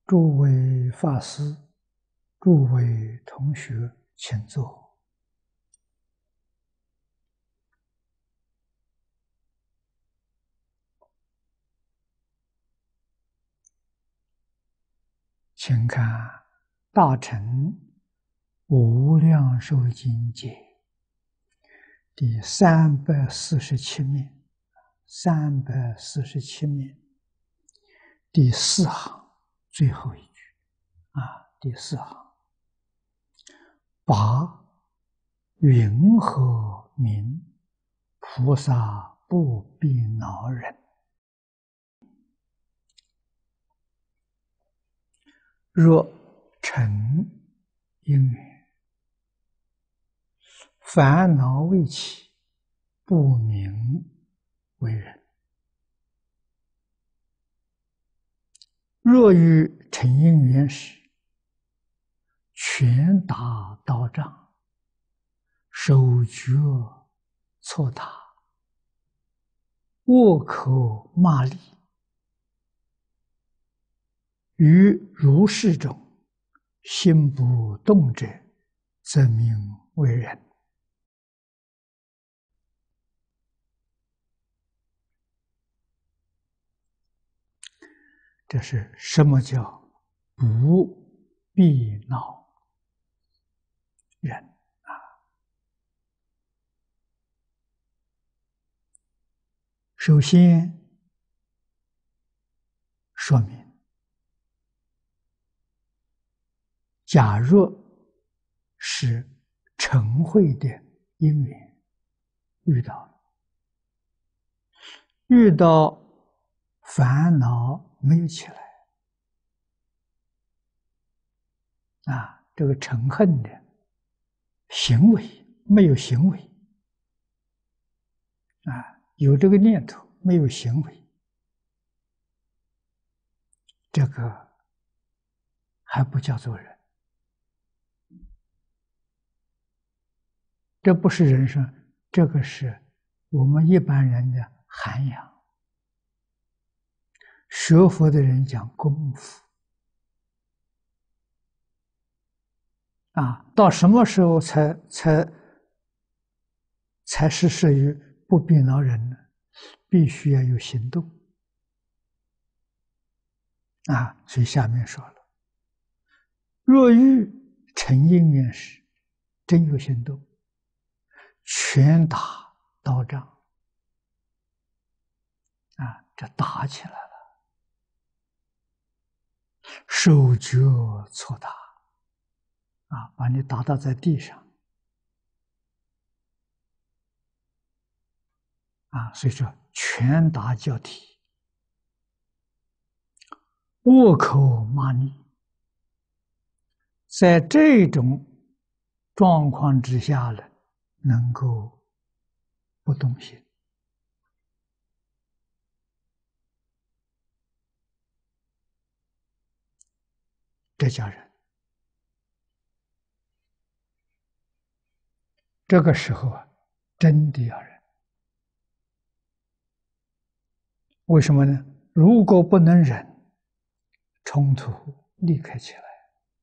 诸位法师、诸位同学，请坐。请看《大乘无量寿经解》第347面，347面第4行最后一句第4行，拔云何名菩萨不必恼人？若成因缘，烦恼未起，不名为人。若于成因缘时，拳打道杖，手脚错打，恶口骂詈，于如是中心不动者，则名为人。这是什么叫不必恼人首先说明，假若是嗔恚的因缘遇到烦恼没有起来这个嗔恨的行为没有行为有这个念头没有行为，这个还不叫做人，这不是人生，这个是我们一般人的涵养。学佛的人讲功夫到什么时候才实施于不必恼人呢？必须要有行动所以下面说了，若遇成因缘时，真有行动，拳打道杖这打起来了，手脚错打把你打倒在地上所以说拳打脚踢，恶口骂詈，在这种状况之下呢，能够不动心，这叫人。这个时候真的要忍。为什么呢？如果不能忍，冲突立刻起来，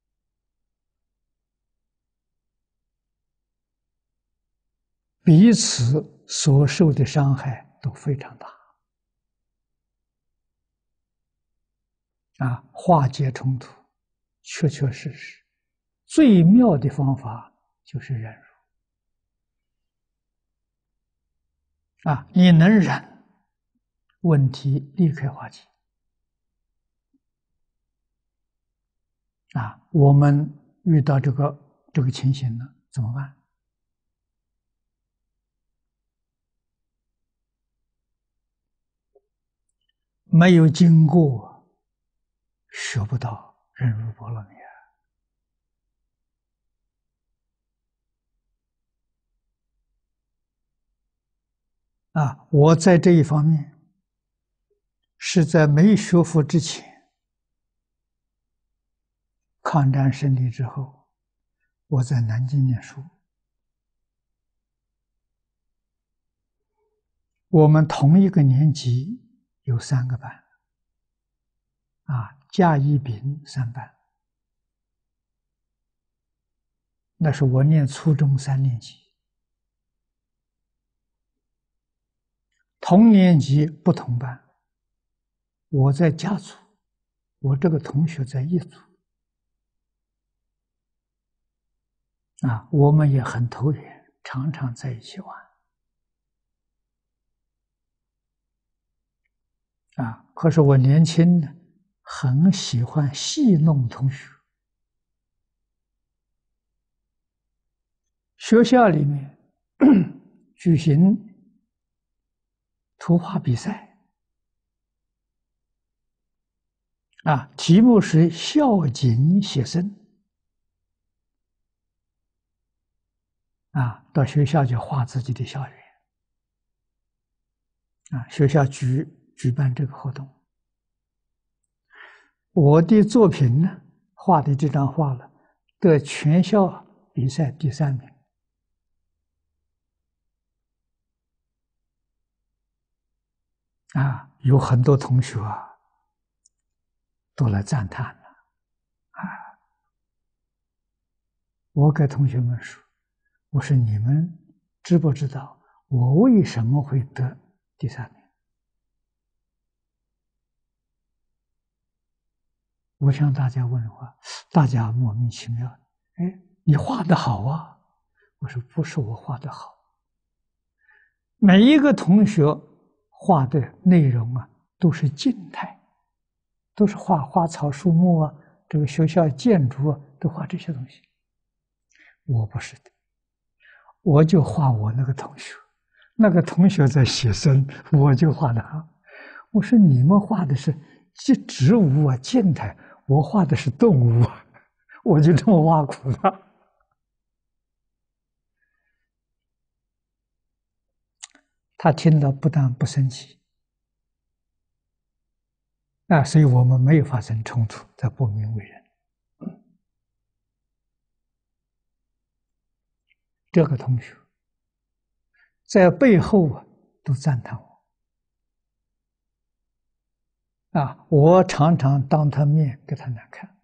彼此所受的伤害都非常大化解冲突，确确实实最妙的方法就是忍辱你能忍，问题立刻化解我们遇到这个情形了，怎么办？没有经过，学不到忍辱波罗蜜我在这一方面是在没学佛之前，抗战胜利之后，我在南京念书，我们同一个年级有3个班甲乙丙三班，那是我念初中3年级。同年级不同班，我在甲组，我这个同学在乙组。我们也很投缘，常常在一起玩。可是我年轻呢，很喜欢戏弄同学。学校里面举行图画比赛，题目是校景写生。到学校就画自己的校园。学校举办这个活动，我的作品呢，画的这张画了，得全校比赛第3名。有很多同学都来赞叹了。我给同学们说，我说你们知不知道我为什么会得第3名？我向大家问话，大家莫名其妙。你画得好啊！我说不是我画得好，每一个同学画的内容都是静态，都是画花草树木这个学校建筑都画这些东西。我不是的，我就画我那个同学，那个同学在写生，我就画得好。我说你们画的是植物静态，我画的是动物我就这么挖苦他。他听了不但不生气，所以我们没有发生冲突，才不明为人。这个同学在背后都赞叹我。我常常当他面给他难看。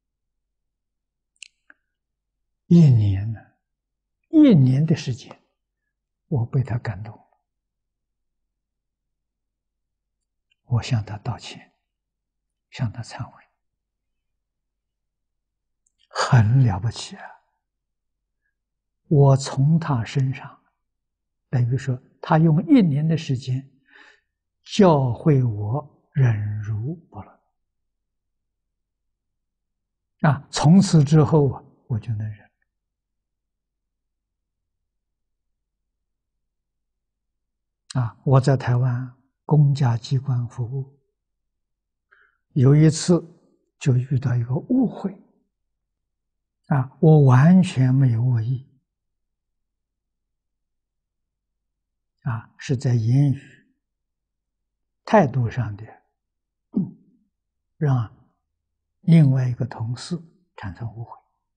一年的时间，我被他感动了，我向他道歉，向他忏悔，很了不起啊！我从他身上，等于说他用1年的时间教会我忍辱不论。从此之后我就能忍。我在台湾公家机关服务，有一次就遇到一个误会，我完全没有恶意，是在言语态度上的让另外一个同事产生误会，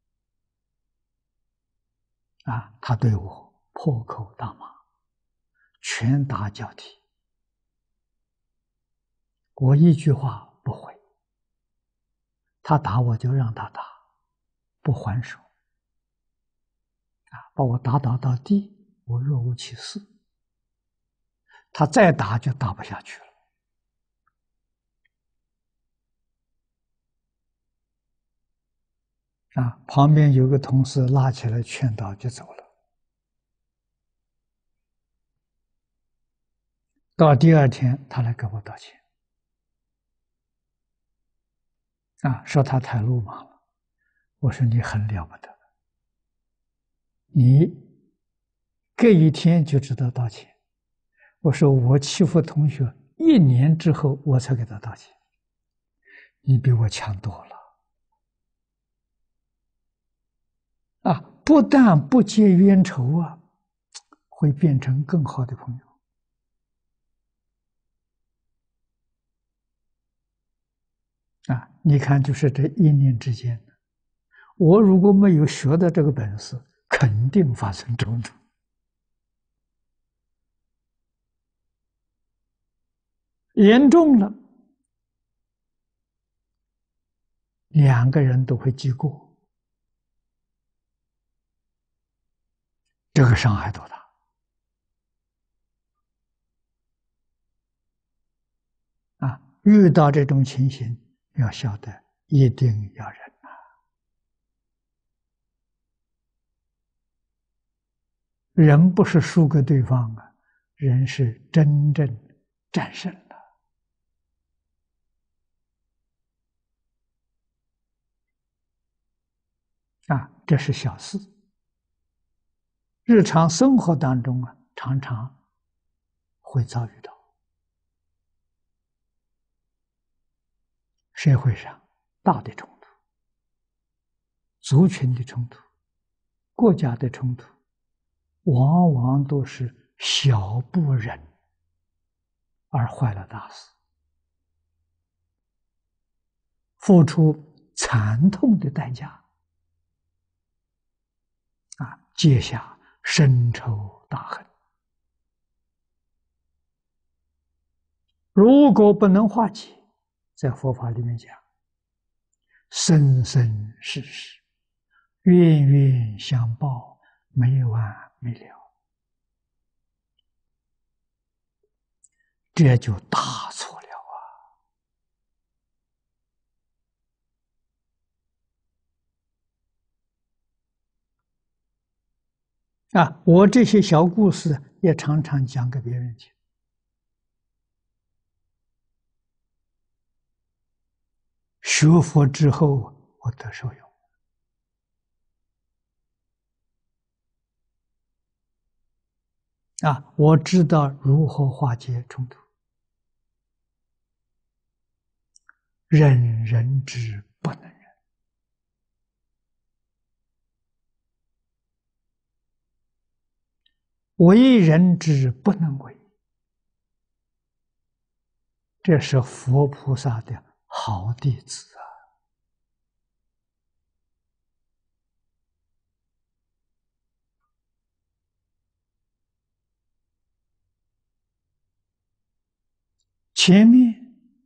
他对我破口大骂，拳打脚踢，我一句话不回，他打我就让他打，不还手，把我打倒到地，我若无其事，他再打就打不下去了。旁边有个同事拉起来劝导就走了。到第2天，他来给我道歉，说他太鲁莽了。我说你很了不得，你隔1天就知道道歉。我说我欺负同学1年之后我才给他道歉，你比我强多了。不但不结冤仇会变成更好的朋友。你看，就是这1年之间，我如果没有学到这个本事，肯定发生冲突。严重了， 两个人都会记过，这个伤害多大啊！遇到这种情形，要晓得一定要忍啊！人不是输给对方啊，人是真正战胜了啊！这是小事，日常生活当中啊，常常会遭遇到。社会上大的冲突、族群的冲突、国家的冲突，往往都是小不忍而坏了大事，付出惨痛的代价啊，结下深仇大恨。如果不能化解，在佛法里面讲，生生世世，冤冤相报，没完没了，这就大错了啊！我这些小故事也常常讲给别人听，学佛之后我得受用啊！我知道如何化解冲突，忍人之不能忍，为人之不能为，这是佛菩萨的好弟子啊！前面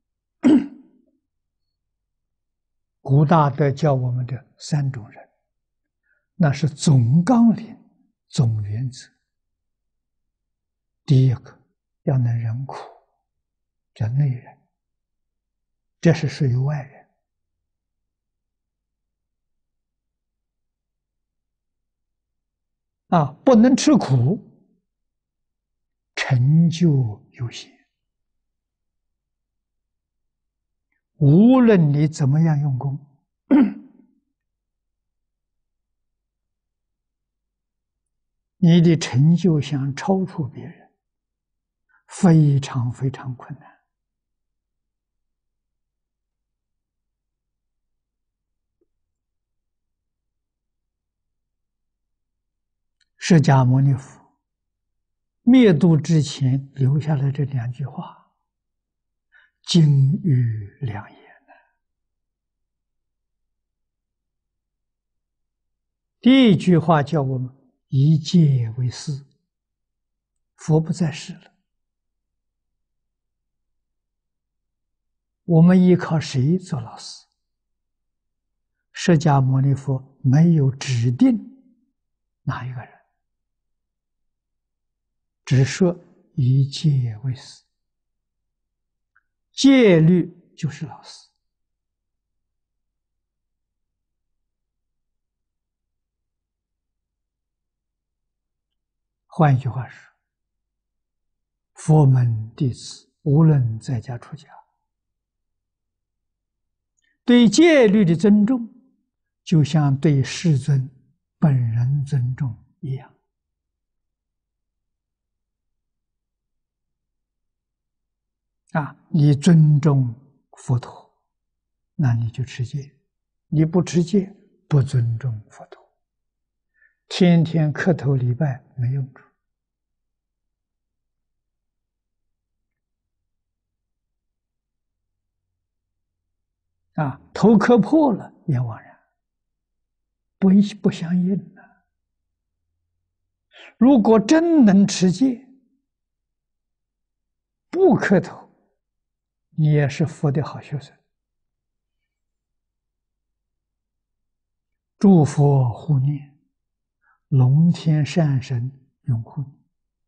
古大德教我们的三种人，那是总纲领、总原则。第一个要能忍苦，叫内忍，这是属于外人啊，不能吃苦，成就有限。无论你怎么样用功，你的成就想超出别人，非常非常困难。释迦牟尼佛灭度之前留下了这两句话，金玉良言。第一句话叫我们以戒为师，佛不在世了，我们依靠谁做老师？释迦牟尼佛没有指定哪一个人，只说以戒为师，戒律就是老师。换一句话说，佛门弟子无论在家出家，对戒律的尊重，就像对世尊本人尊重一样。你尊重佛陀，那你就持戒；你不持戒，不尊重佛陀。天天磕头礼拜没用处。头磕破了也枉然，不相应了。如果真能持戒，不磕头，你也是佛的好学生。 诸佛护念，龙天善神拥护你。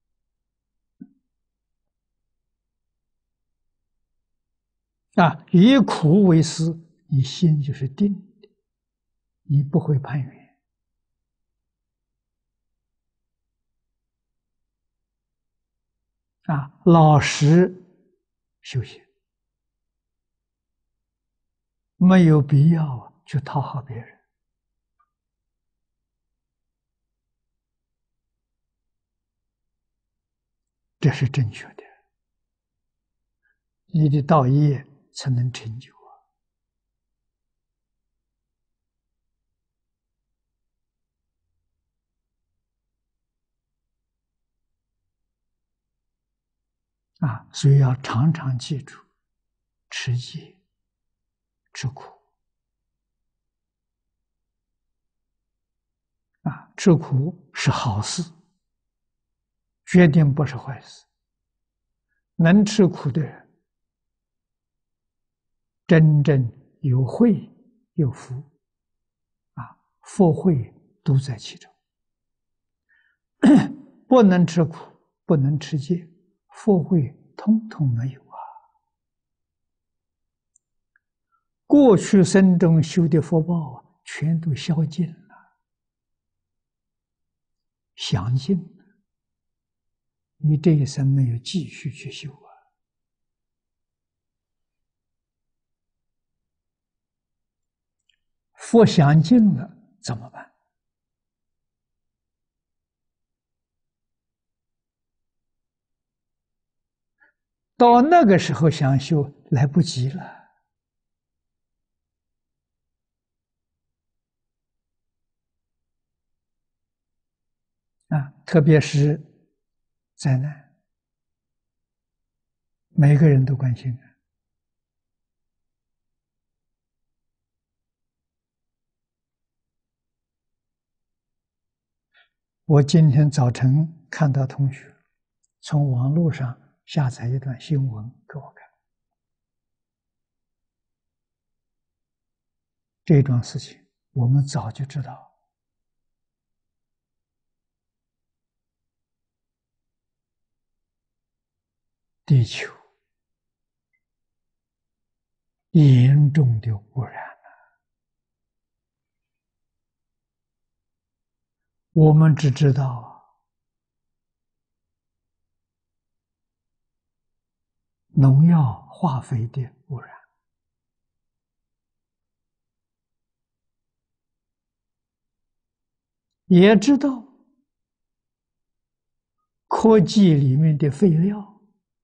以苦为师，你心就是定的，你不会攀缘。老实修行，没有必要去讨好别人，这是正确的。你的道业才能成就所以要常常记住，持戒、吃苦吃苦是好事，决定不是坏事。能吃苦的人，真正有慧有福福慧都在其中。不能吃苦，不能持戒，福慧通通没有过去生中修的福报全都消尽了，享尽了。你这一生没有继续去修福享尽了怎么办？到那个时候想修来不及了。特别是灾难，每个人都关心。我今天早晨看到同学从网络上下载一段新闻给我看，这桩事情我们早就知道。地球严重的污染了，我们只知道农药、化肥的污染，也知道科技里面的废料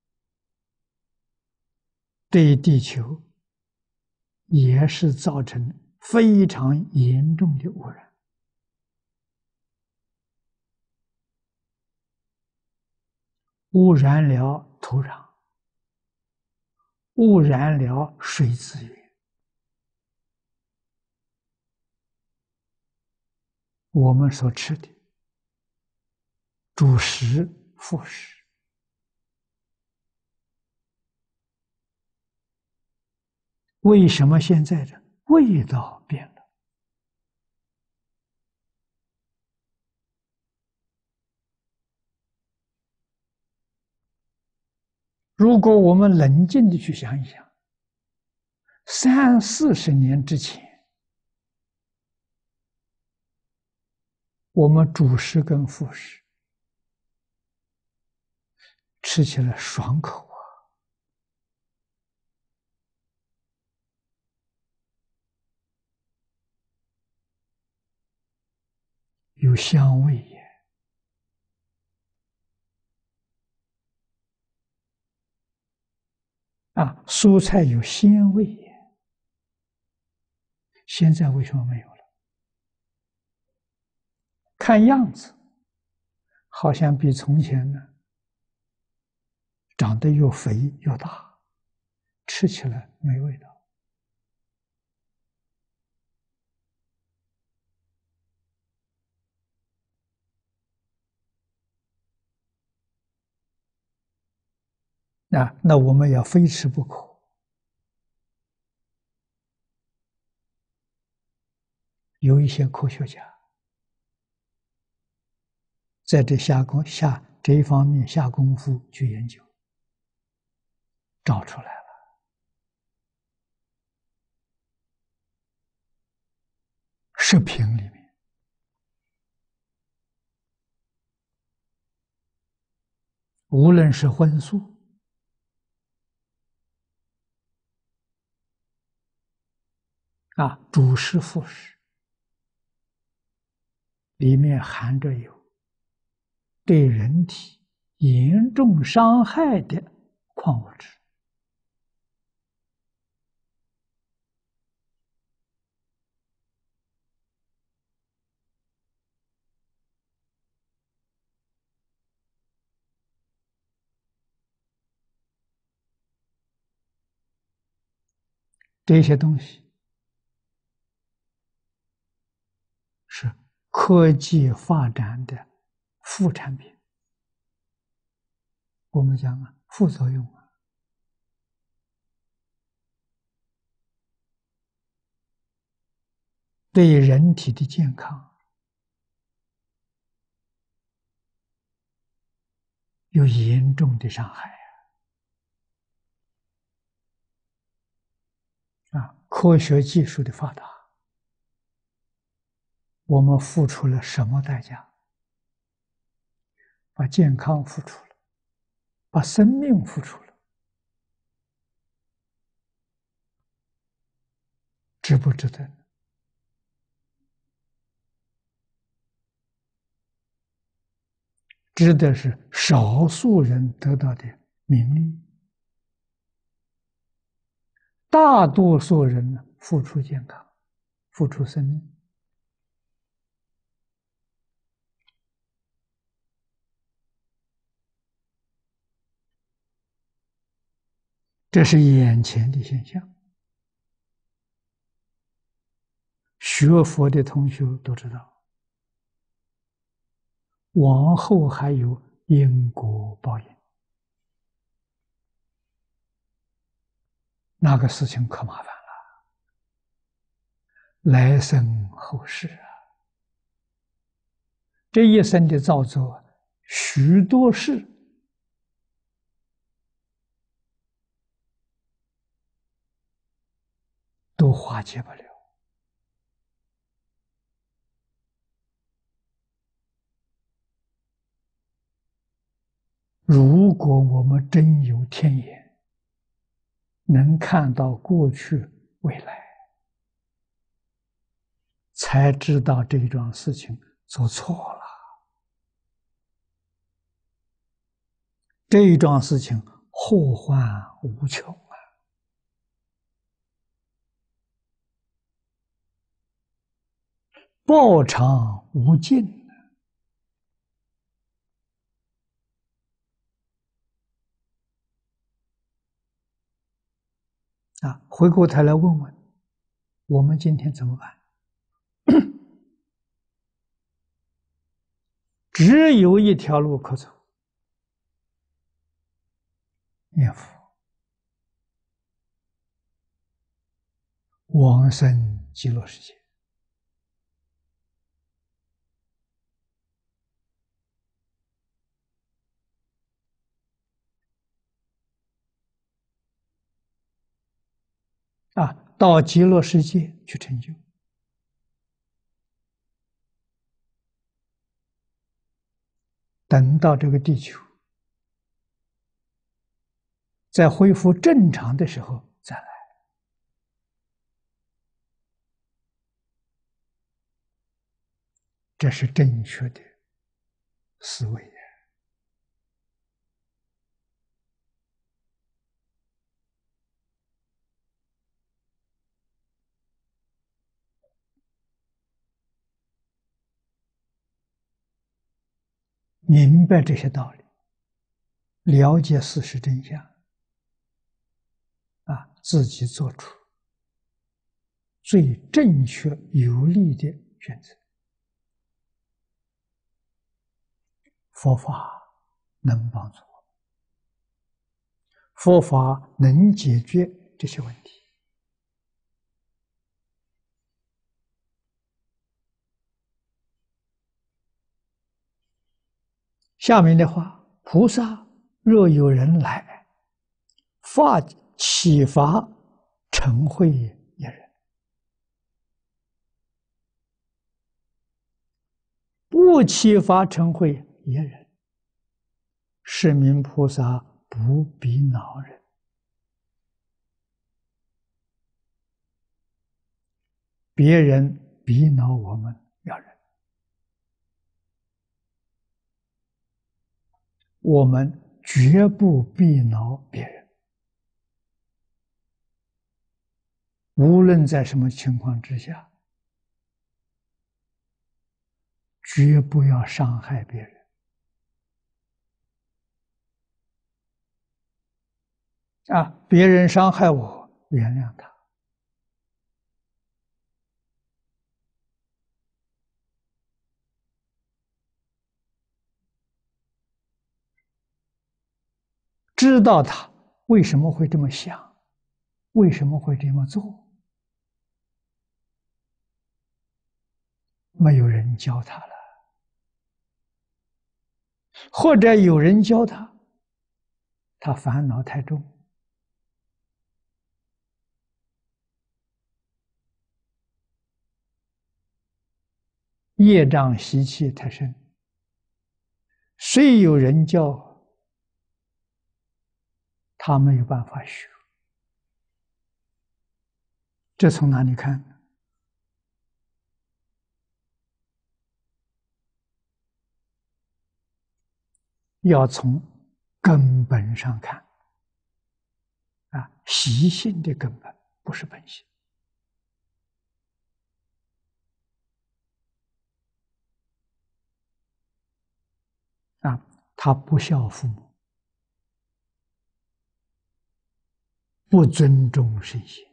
对地球也是造成非常严重的污染。污染了土壤，污染了水资源。我们所吃的主食、副食，为什么现在的味道变了？如果我们冷静地去想一想，30-40年之前，我们主食跟副食吃起来爽口有香味耶。蔬菜有鲜味耶。现在为什么没有了？看样子好像比从前呢长得又肥又大，吃起来没味道。那我们要非吃不可。有一些科学家在这一方面下功夫去研究，找出来了。视频里面无论是荤素主食副食，里面含着有对人体严重伤害的矿物质。这些东西是科技发展的副产品。我们讲副作用对人体的健康有严重的伤害科学技术的发达，我们付出了什么代价？把健康付出了，把生命付出了，值不值得？值得是少数人得到的名利，大多数人呢付出健康，付出生命。这是眼前的现象，学佛的同学都知道，往后还有因果报应，那个事情可麻烦了，来生后世这一生的造作，许多事都化解不了。如果我们真有天眼，能看到过去未来，才知道这桩事情做错了，这一桩事情祸患无穷报偿无尽回过头来问问，我们今天怎么办？只有一条路可走，念佛，往生极乐世界。到极乐世界去成就。等到这个地球在恢复正常的时候再来，这是正确的思维。明白这些道理，了解事实真相，自己做出最正确有利的选择。佛法能帮助我们，佛法能解决这些问题。 下面的话，菩萨若有人来，发启发成慧一人，不启发成慧一人，是名菩萨不必恼人。别人逼恼我们要忍，我们绝不逼恼别人。无论在什么情况之下，绝不要伤害别人。别人伤害我，原谅他。知道他为什么会这么想，为什么会这么做，没有人教他了，或者有人教他，他烦恼太重，业障习气太深，虽有人教，他没有办法学。这从哪里看？要从根本上看。习性的根本，不是本性。他不孝父母，不尊重圣贤，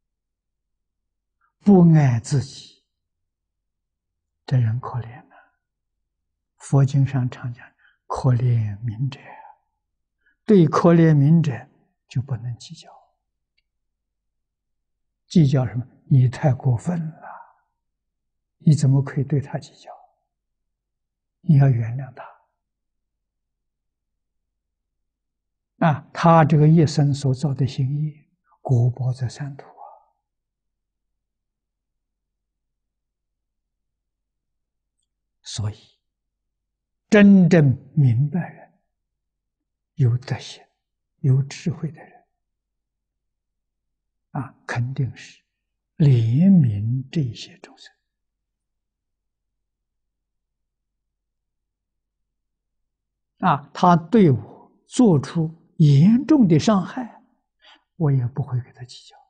不爱自己，这人可怜了。佛经上常讲，可怜悯者，对可怜悯者就不能计较。计较什么？你太过分了，你怎么可以对他计较？你要原谅他。他这个一生所造的行业，果报在三途啊。所以，真正明白人、有德行、有智慧的人，肯定是怜悯这些众生。他对我做出严重的伤害，我也不会跟他计较。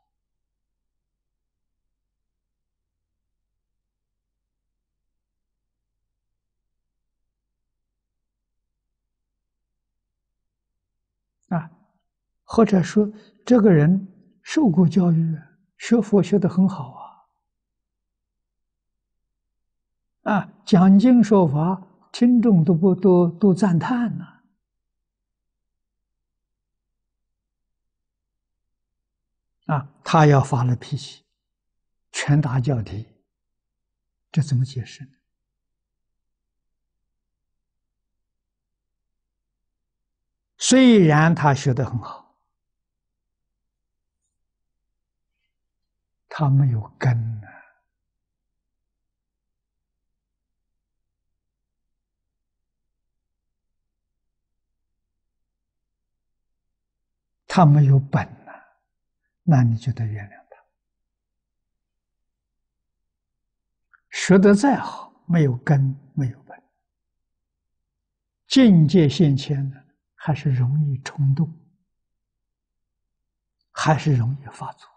或者说这个人受过教育，学佛学得很好讲经说法，听众都赞叹呢。他要发了脾气，拳打脚踢，这怎么解释呢？虽然他学得很好，他没有根呢。他没有本呢，那你就得原谅他。学得再好，没有根，没有本，境界现前呢，还是容易冲动，还是容易发作。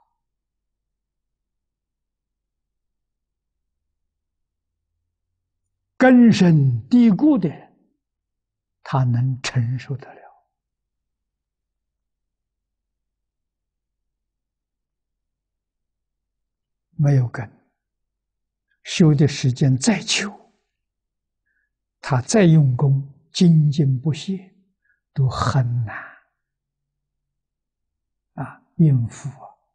根深蒂固的人，他能承受得了。没有根，修的时间再久，他再用功，精进不懈，都很难应付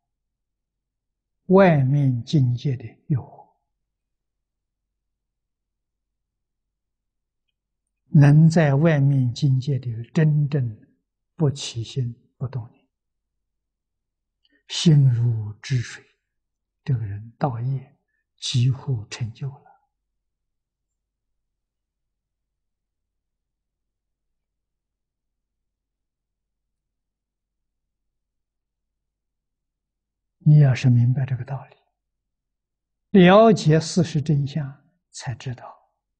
外面境界的诱惑。 能在外面境界里真正不起心不动念，心如止水，这个人道业几乎成就了。你要是明白这个道理，了解事实真相，才知道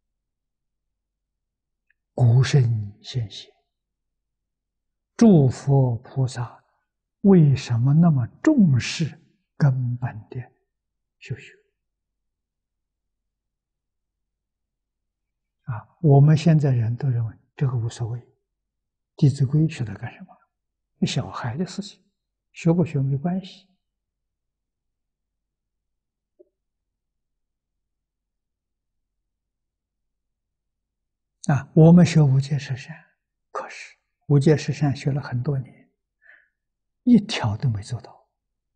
古圣先贤、诸佛菩萨为什么那么重视根本的修学啊？我们现在人都认为这个无所谓，《弟子规》学它干什么？小孩的事情，学不学没关系。啊，我们学无戒十善，可是无戒十善学了很多年，一条都没做到。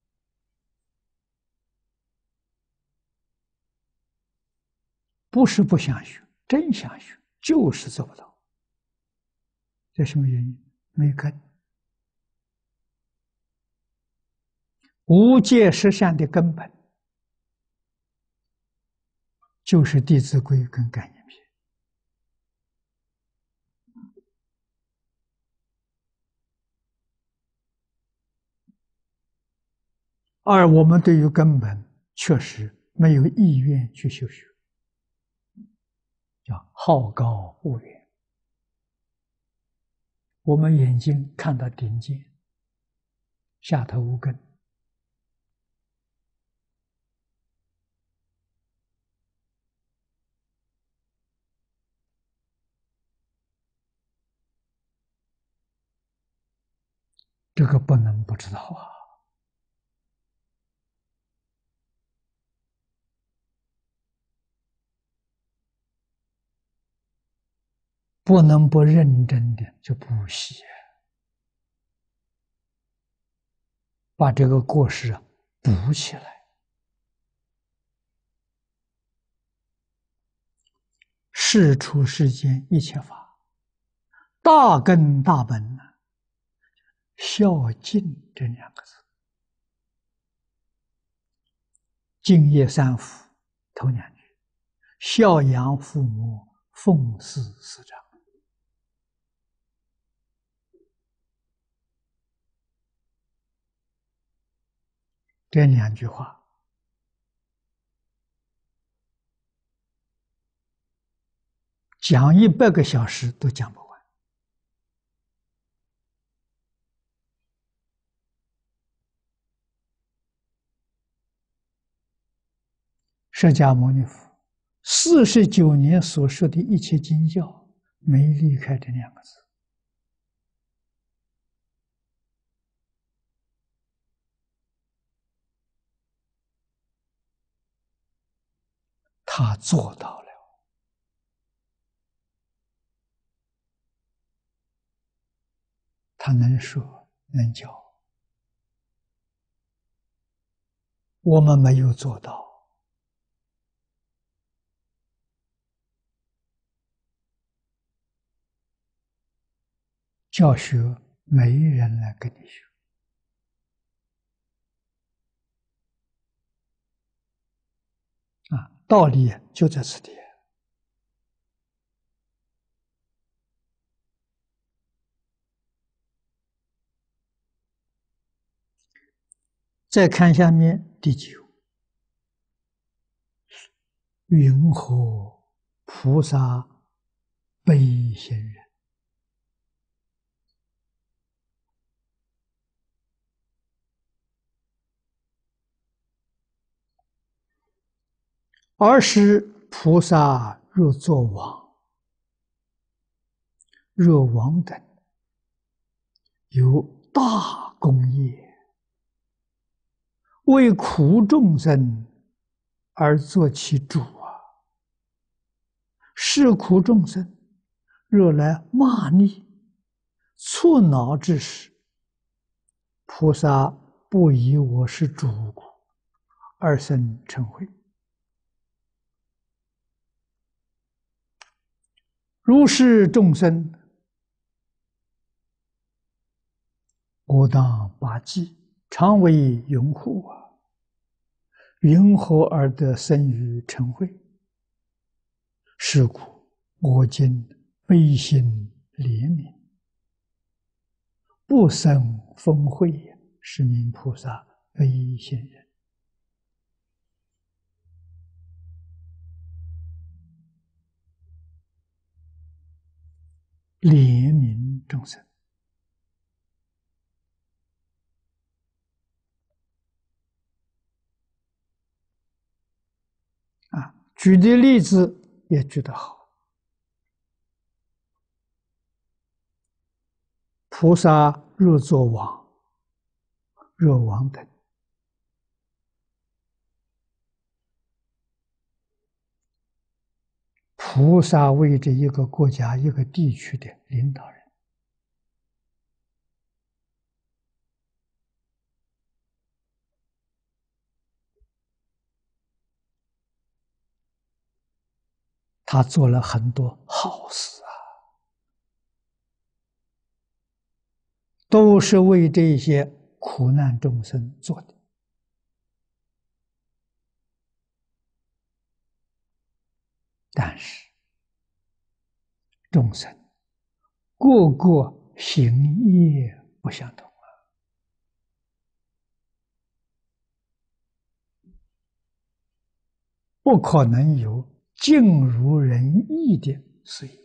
不是不想学，真想学，就是做不到。这什么原因？没根。无戒十善的根本，就是《弟子规》跟《概念篇》。而我们对于根本确实没有意愿去修学，叫好高骛远。我们眼睛看到顶尖，下头无根。这个不能不知道啊！不能不认真的去补习，把这个过失补起来。事出世间一切法，大根大本呢，孝敬这两个字。敬业三福头两句，孝养父母，奉事师长。这两句话讲100个小时都讲不完。释迦牟尼佛49年所说的一切经教，没离开这两个字。他做到了，他能说能教，我们没有做到。教学没人来跟你学啊，道理就在此地。再看下面第9，云何菩萨悲心人？尔时菩萨若作王，若王等有大功业，为苦众生而作其主啊！是苦众生若来骂你、触恼之时，菩萨不以我是主故，而生嗔恚。 如是众生，我当拔济，常为拥护啊！云何而得生于嗔恚？是故我今悲心怜悯，不生愤恚，是名菩萨悲心人。怜悯众生啊！举的例子也举得好。菩萨若作王，若王等，菩萨为这一个国家、一个地区的领导人，他做了很多好事啊，都是为这些苦难众生做的。但是众生个个行业不相同，不可能有尽如人意的事业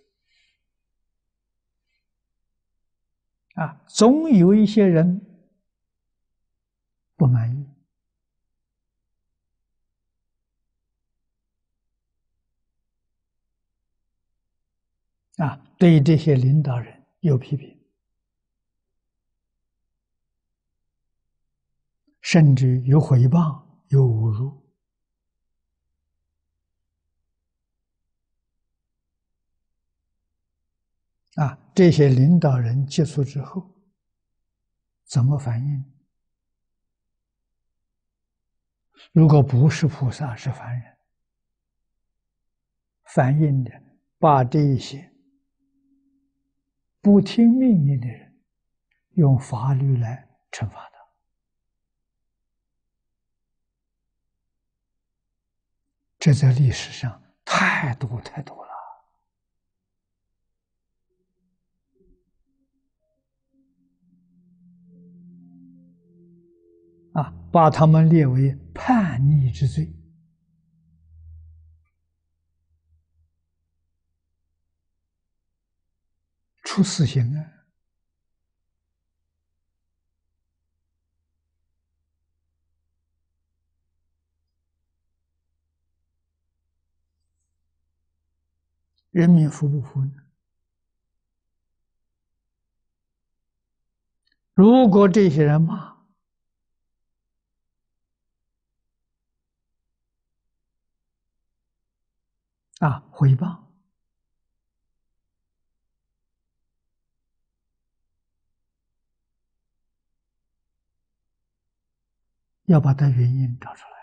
啊！总有一些人不满意啊，对这些领导人有批评，甚至有诽谤、有侮辱。啊，这些领导人接触之后，怎么反应？如果不是菩萨，是凡人，反应的把这一些不听命令的人，用法律来惩罚他。这在历史上太多太多了。啊，把他们列为叛逆之罪，处死刑啊！人民服不服呢？如果这些人骂啊，诽谤，要把它原因找出来，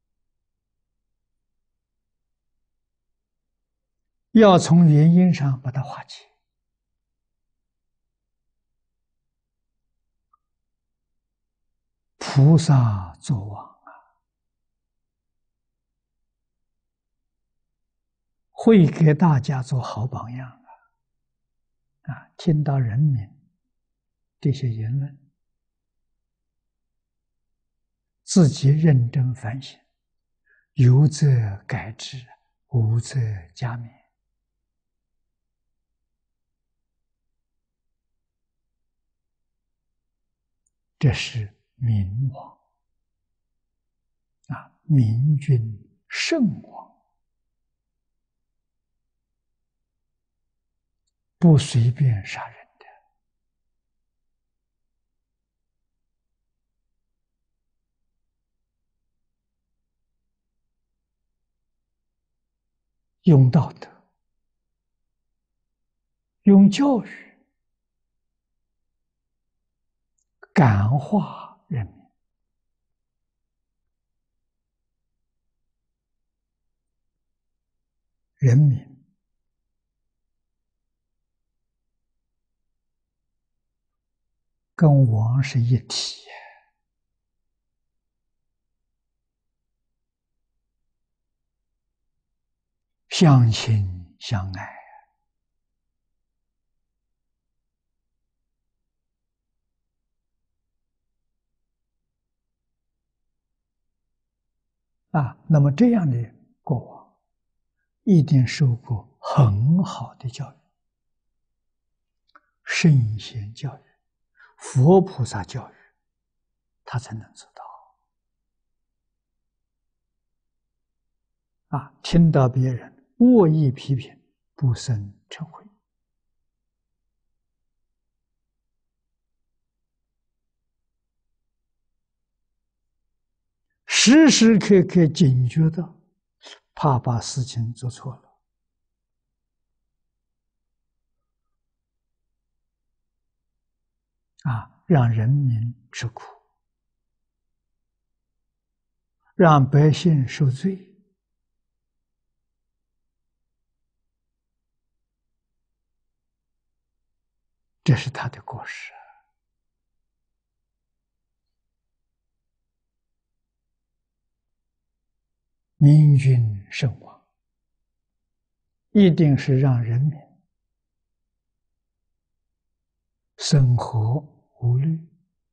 要从原因上把它化解。菩萨作王啊，会给大家做好榜样啊！啊，听到人民这些言论，自己认真反省，有则改之，无则加勉。这是明王啊，明君圣王，不随便杀人的。用道德，用教育感化人民，人民跟王是一体，相亲相爱啊。那么这样的国王，一定受过很好的教育，圣贤教育、佛菩萨教育，他才能做到啊。听到别人恶意批评，不生嗔恚，时时刻刻警觉到，怕把事情做错了啊，让人民吃苦，让百姓受罪。这是他的过失。明君圣王，一定是让人民生活无虑，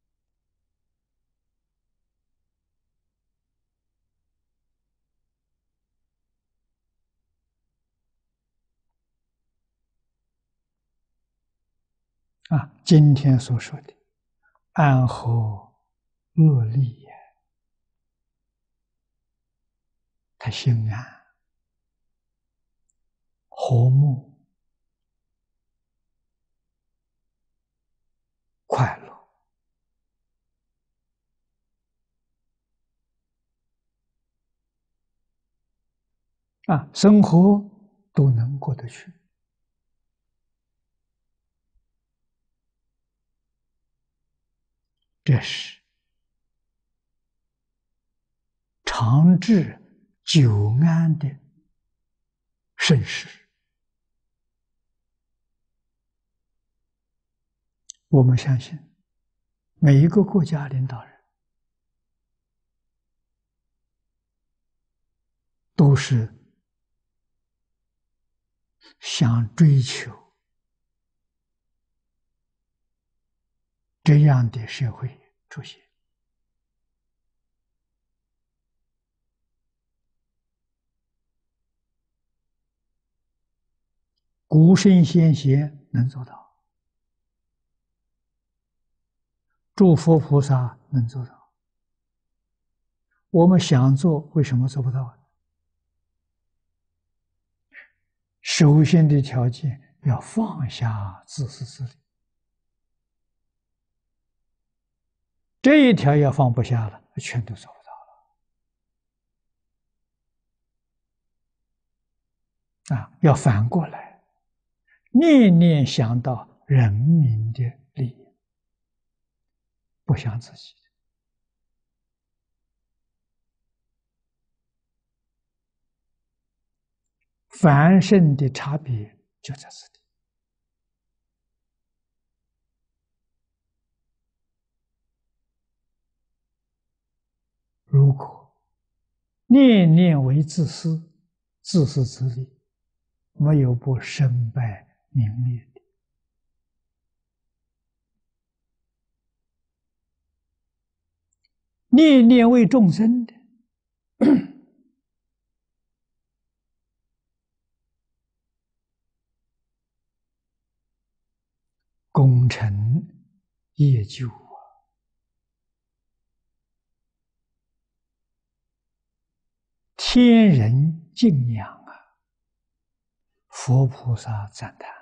啊，今天所说的安和乐利，他心安、和睦、快乐啊，生活都能过得去。这是长治久安的盛世。我们相信，每一个国家领导人都是想追求这样的社会出现。古圣先贤能做到，诸佛菩萨能做到，我们想做，为什么做不到？首先的条件要放下自私自利，这一条要放不下了，全都做不到啊！要反过来，念念想到人民的利益，不想自己。凡圣的差别就在这里。如果念念为自私，自私自利，没有不身败名裂的。念念为众生的，功成业就啊，天人敬仰啊，佛菩萨赞叹，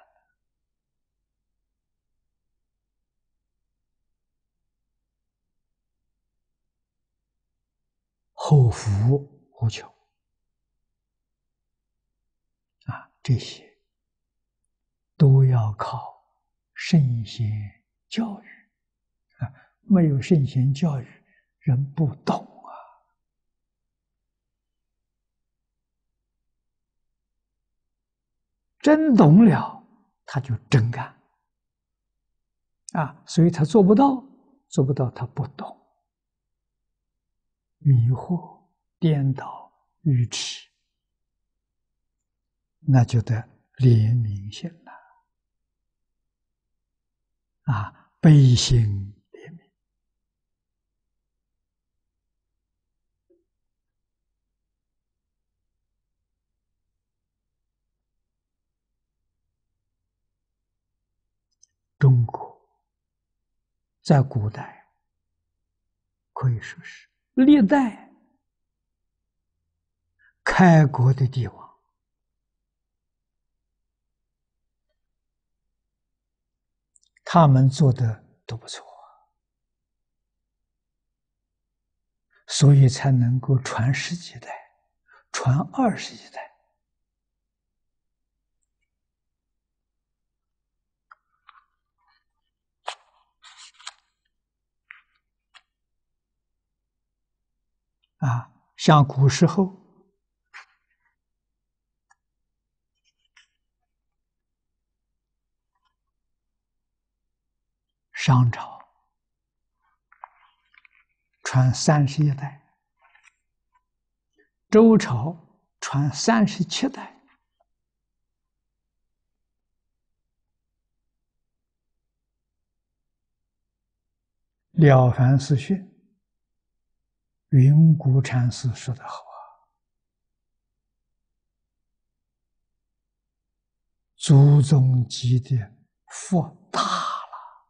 后福无穷啊！这些都要靠圣贤教育啊，没有圣贤教育，人不懂啊。真懂了，他就真干所以他做不到，做不到他不懂，迷惑、颠倒、愚痴，那就得怜悯心了。悲心怜悯。中国在古代可以说是历代开国的帝王，他们做的都不错，所以才能够传10几代，传20几代。像古时候商朝传31代，周朝传37代，了凡四训，云谷禅师说得好祖宗积的福大了，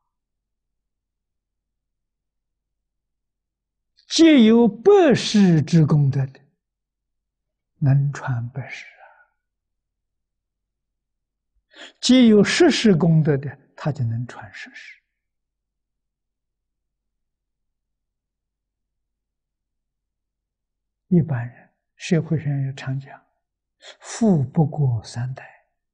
皆有百世之功德的，能传百世皆有10世功德的，他就能传10世。一般人社会上也常讲，富不过3代，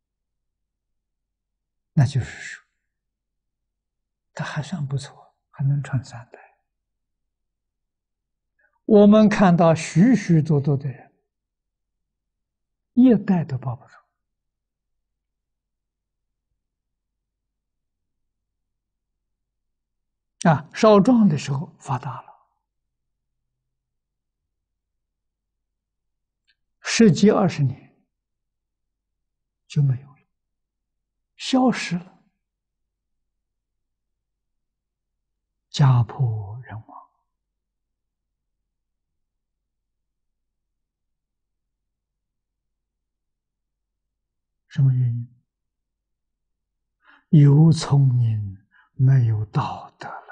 那就是说他还算不错，还能传3代。我们看到许许多多的人1代都报不出。少壮的时候发达了，10几20年就没有了，消失了，家破人亡。什么原因？有聪明没有道德了。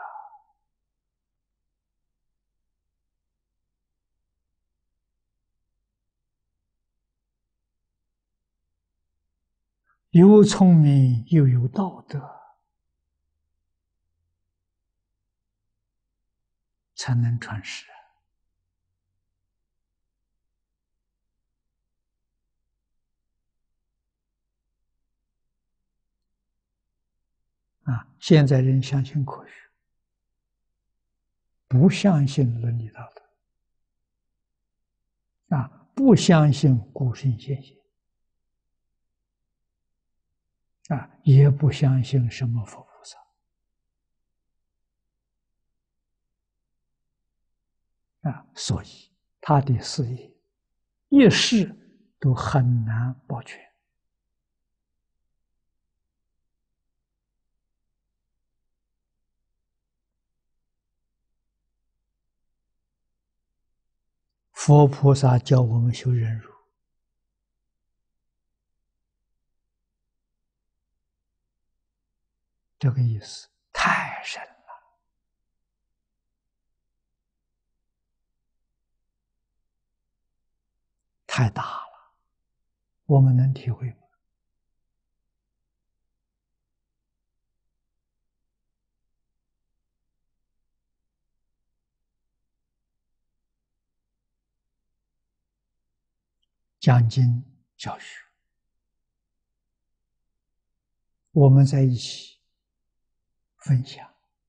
有聪明又有道德，才能传世。现在人相信科学，不相信伦理道德，不相信古圣先贤，也不相信什么佛菩萨，所以他的事业一世都很难保全。佛菩萨教我们修忍辱，这个意思太深了，太大了，我们能体会吗？讲经教学，我们在一起分享，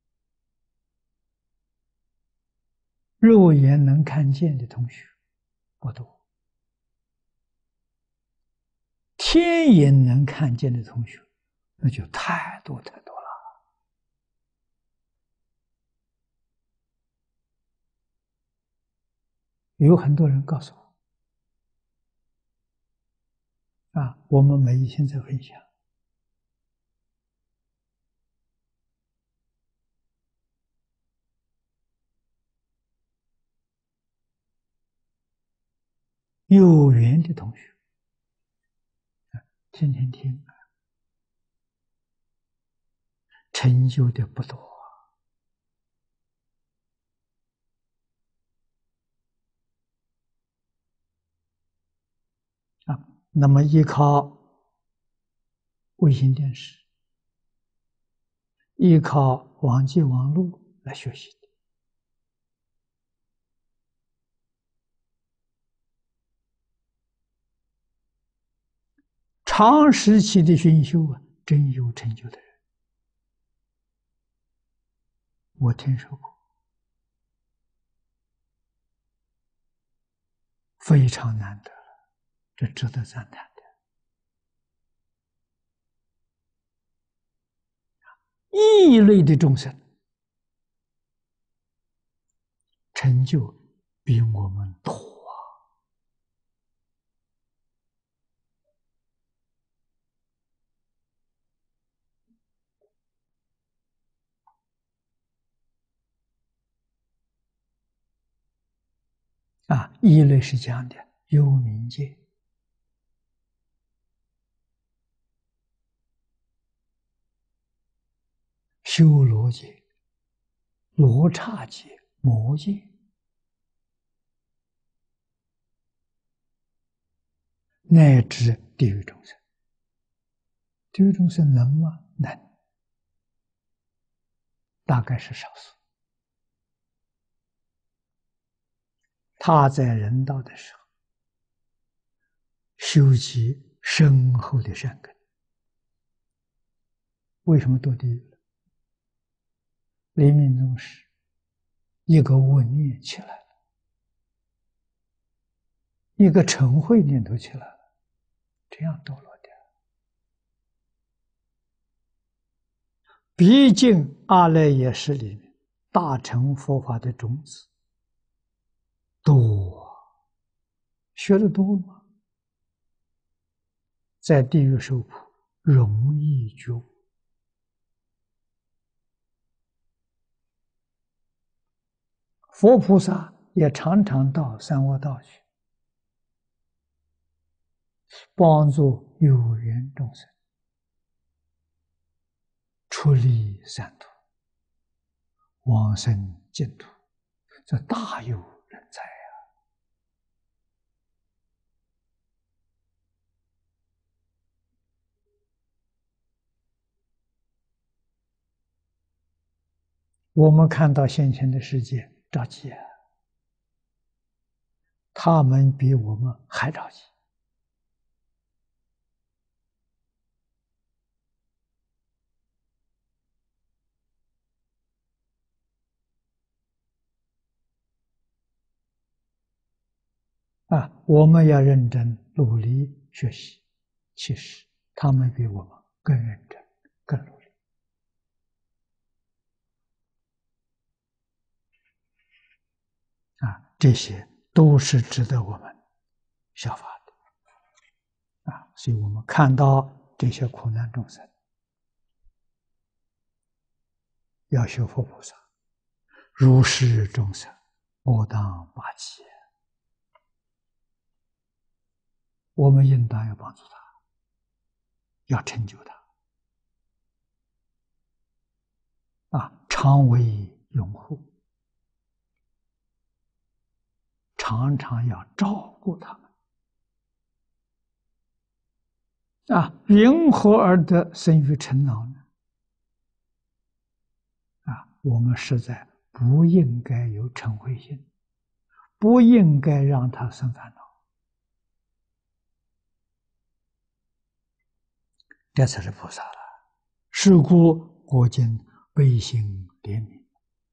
肉眼能看见的同学不多，天眼能看见的同学那就太多太多了。 有很多人告诉我，我们每一天在分享，有缘的同学，天天听，成就的不多那么依靠卫星电视，依靠网际网络来学习的，长时期的熏修真有成就的人，我听说过，非常难得了，这值得赞叹的。异类的众生成就比我们多异类是讲的幽冥界、修罗界、罗刹界、魔界，乃至地狱众生。地狱众生能吗？能，大概是少数。他在人道的时候，修习深厚的善根。为什么堕地狱了？临命终时，一个恶念起来了，一个嗔恚念头起来了，这样堕落的。毕竟阿赖耶识里面大乘佛法的种子多，学的多吗？在地狱受苦容易觉悟。佛菩萨也常常到三恶道去，帮助有缘众生出离三途，往生净土，这大有人在啊！我们看到现前的世界着急啊，他们比我们还着急。我们要认真努力学习，其实他们比我们更认真、更努力。这些都是值得我们效法的。所以我们看到这些苦难众生，要学佛菩萨，如是众生，我当拔济。我们应当要帮助他，要成就他，常为拥护，常常要照顾他们。因何而得生于尘劳呢？我们实在不应该有嗔恚心，不应该让他生烦恼，这才是菩萨了。是故我今悲心怜悯，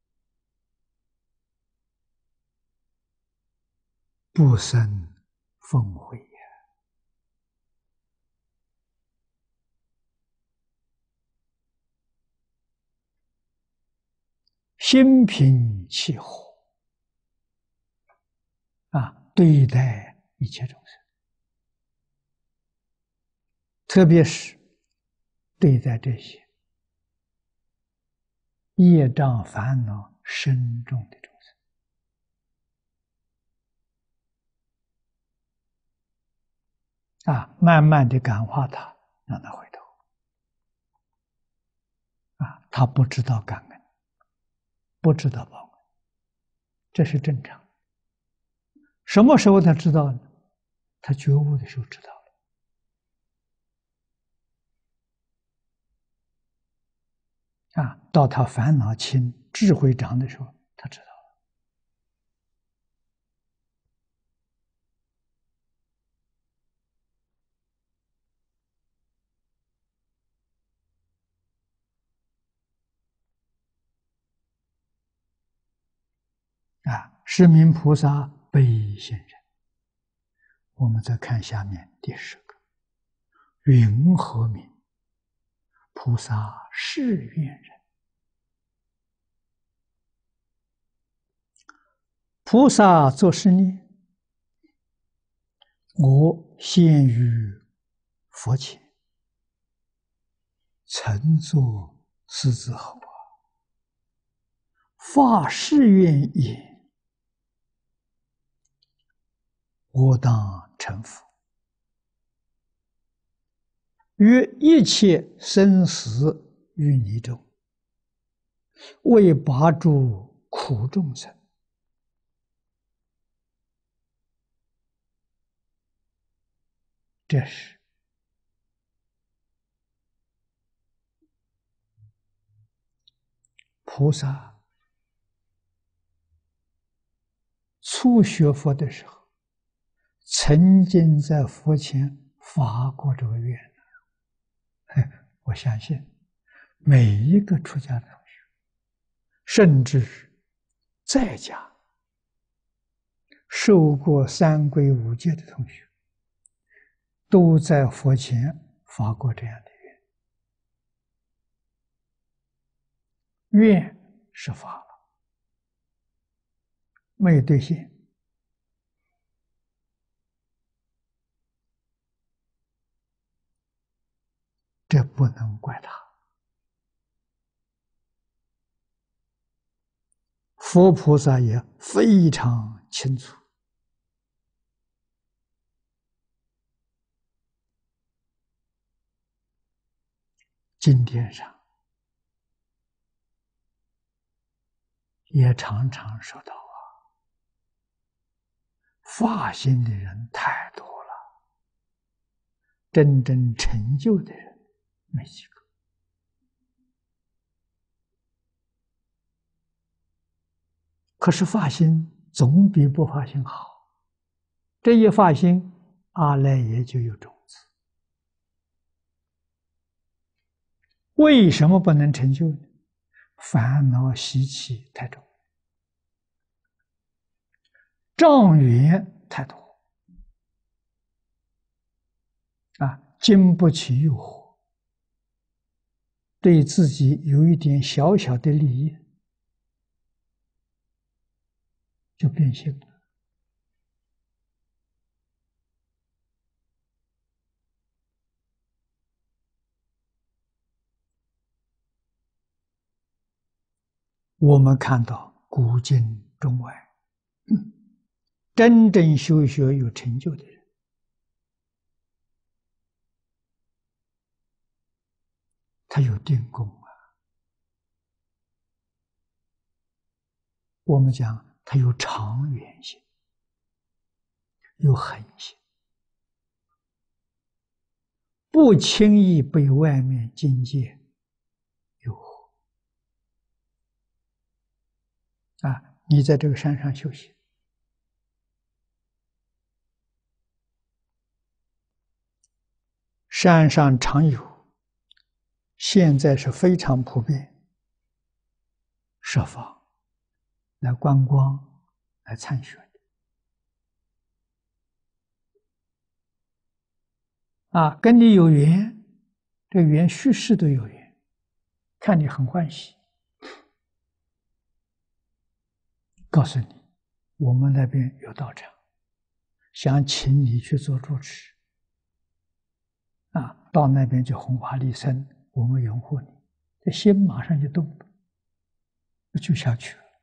不生愤恚也。心平气和对待一切众生，特别是对待这些业障烦恼深重的众生慢慢的感化他，让他回头他不知道感恩，不知道报恩，这是正常。什么时候他知道呢？他觉悟的时候知道了到他烦恼轻、智慧长的时候，他知道是名菩萨悲心人。我们再看下面第10个，云何名？菩萨誓愿人。菩萨作是念：我现于佛前，曾作狮子吼发誓愿言：我当成佛，于一切生死淤泥中，为拔诸苦众生。这是菩萨初学佛的时候，曾经在佛前发过这个愿。我相信每一个出家的同学，甚至在家受过三皈五戒的同学，都在佛前发过这样的愿。愿是发了，没有兑现，这不能怪他。佛菩萨也非常清楚，经典上也常常说到发心的人太多了，真正成就的人没几个。可是发心总比不发心好，这一发心，阿赖耶就有种子。为什么不能成就呢？烦恼习气太重，障缘太多经不起诱惑，对自己有一点小小的利益，就变性了。我们看到古今中外，真正修学有成就的人，他有定功我们讲他有长远性，有恒心，不轻易被外面境界诱惑你在这个山上修行，山上常有，现在是非常普遍，设法来观光、来参学跟你有缘，这缘虚实都有缘，看你很欢喜，告诉你，我们那边有道场， 想请你去做主持，到那边去弘法利生，我们拥护你，这心马上就动了，就下去了。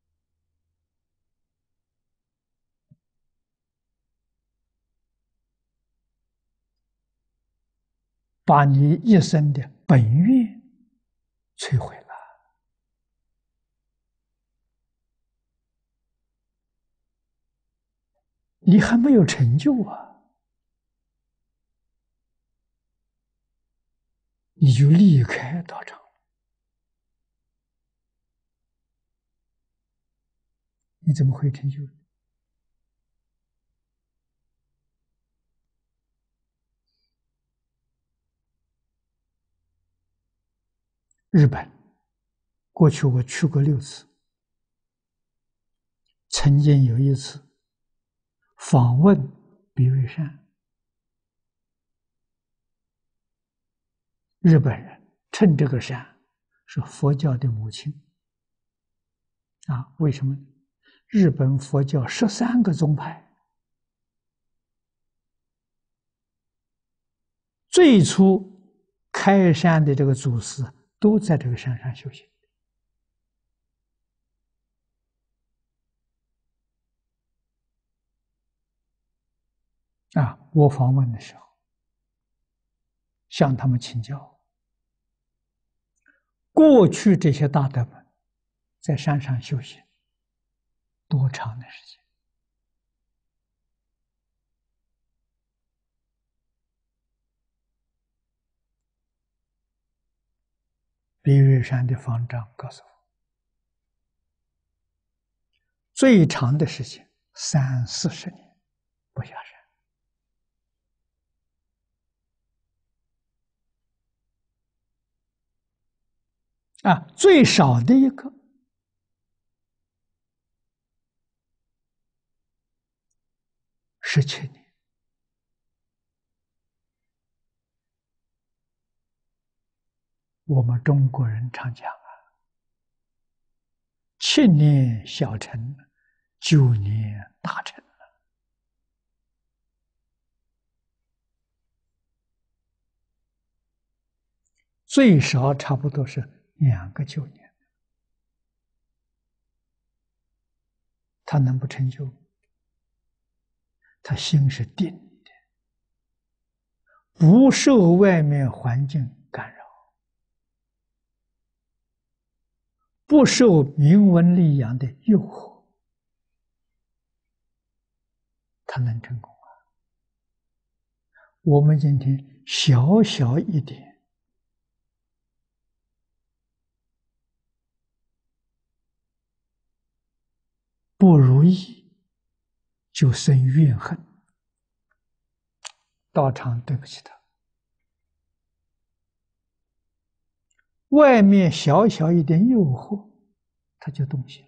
把你一生的本愿摧毁了，你还没有成就啊，你就离开道场，你怎么会成就？日本，过去我去过6次，曾经有一次访问比瑞山，日本人称这个山是佛教的母亲为什么？日本佛教13个宗派，最初开山的这个祖师都在这个山上修行。我访问的时候，向他们请教，过去这些大德们在山上修行多长的时间？比瑞山的方丈告诉我，最长的时间30、40年不下山。最少的一个17年。我们中国人常讲7年小成，9年大成。最少差不多是2个9年，他能不成就？他心是定的，不受外面环境干扰，不受名闻利养的诱惑，他能成功啊！我们今天小小一点，不如意就生怨恨，道场对不起他。外面小小一点诱惑，他就动心，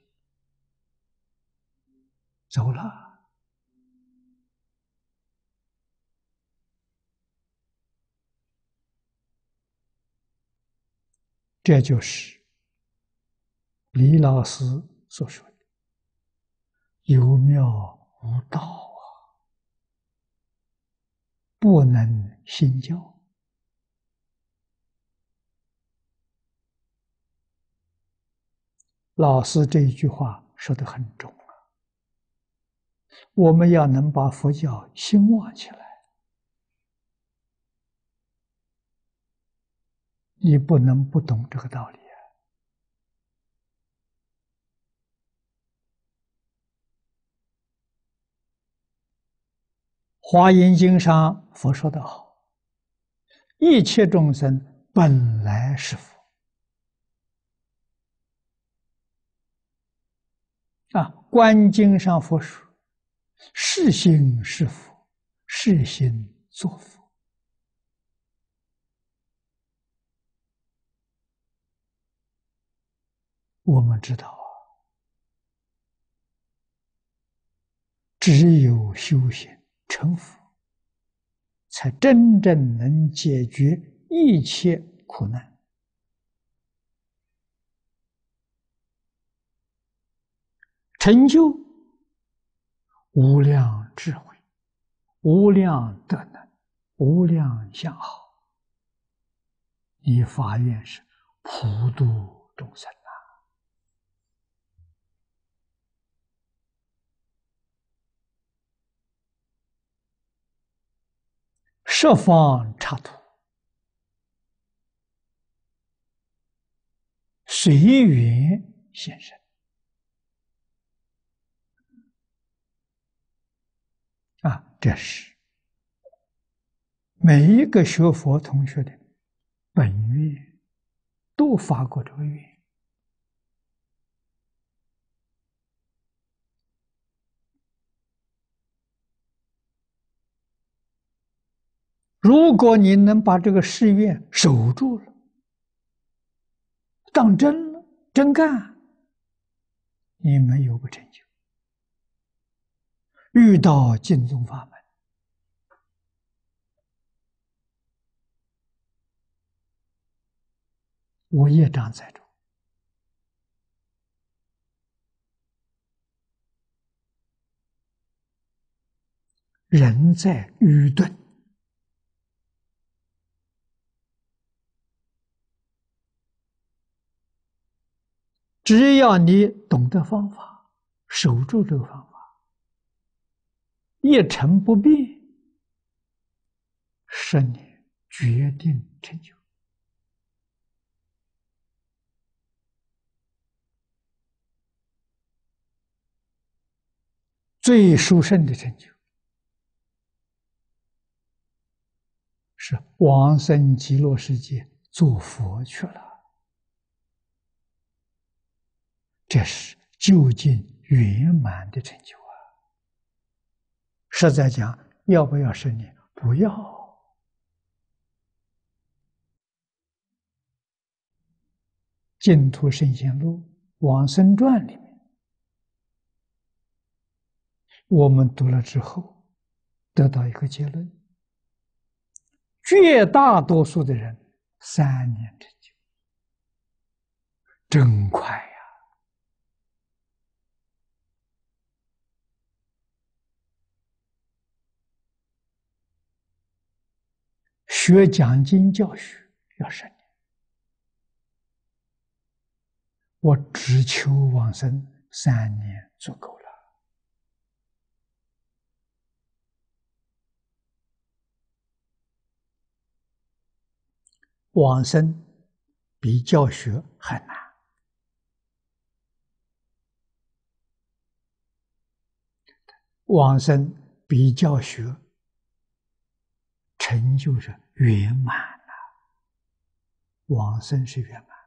走了。这就是李老师所说的有妙无道啊，不能信教。老师这一句话说得很重啊，我们要能把佛教兴旺起来，你不能不懂这个道理啊。华严经上佛说得好，一切众生本来是佛。观经上佛说，是心是佛，是心作佛。我们知道只有修行成佛，才真正能解决一切苦难。成就无量智慧， 无量德能，无量相好。你发愿是普度众生啊，十方刹土，随缘现身啊！这是每一个学佛同学的本愿，都发过这个愿。如果你能把这个誓愿守住了，当真了，真干，你没有不成就。遇到净宗法门，无业障在中，人在愚钝，只要你懂得方法，守住这个方法，一成不变，10年决定成就。最殊胜的成就，是往生极乐世界做佛去了。这是究竟圆满的成就啊！实在讲，要不要10年？不要。净土圣贤录往生传里面，我们读了之后，得到一个结论：绝大多数的人3年成就，真快呀！学讲经教学要10年，我只求往生3年足够了。往生比教学还难，往生比教学成就是圆满了，往生是圆满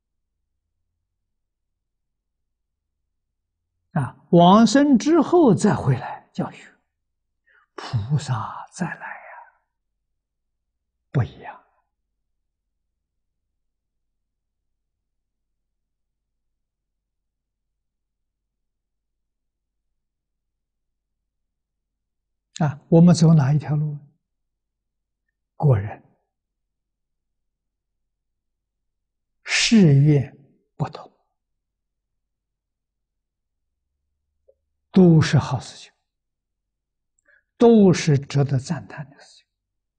的啊！往生之后再回来教学，菩萨再来呀，不一样。啊，我们走哪一条路？果然，誓愿不同，都是好事情，都是值得赞叹的事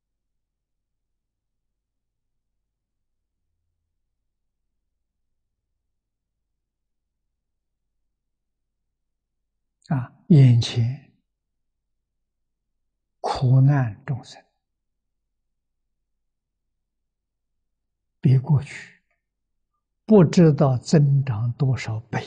情啊！眼前苦难众生比过去不知道增长多少倍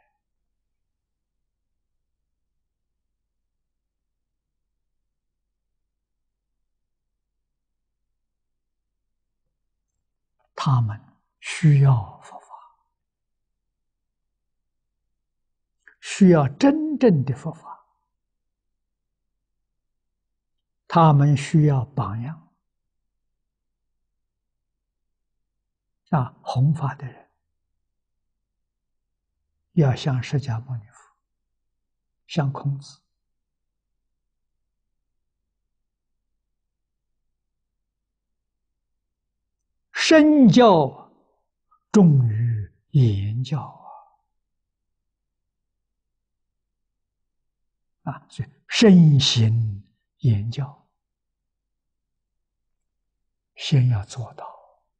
他们需要佛法，需要真正的佛法，他们需要榜样啊！弘法的人要像释迦牟尼佛，像孔子，身教重于言教啊！所以身行言教，先要做到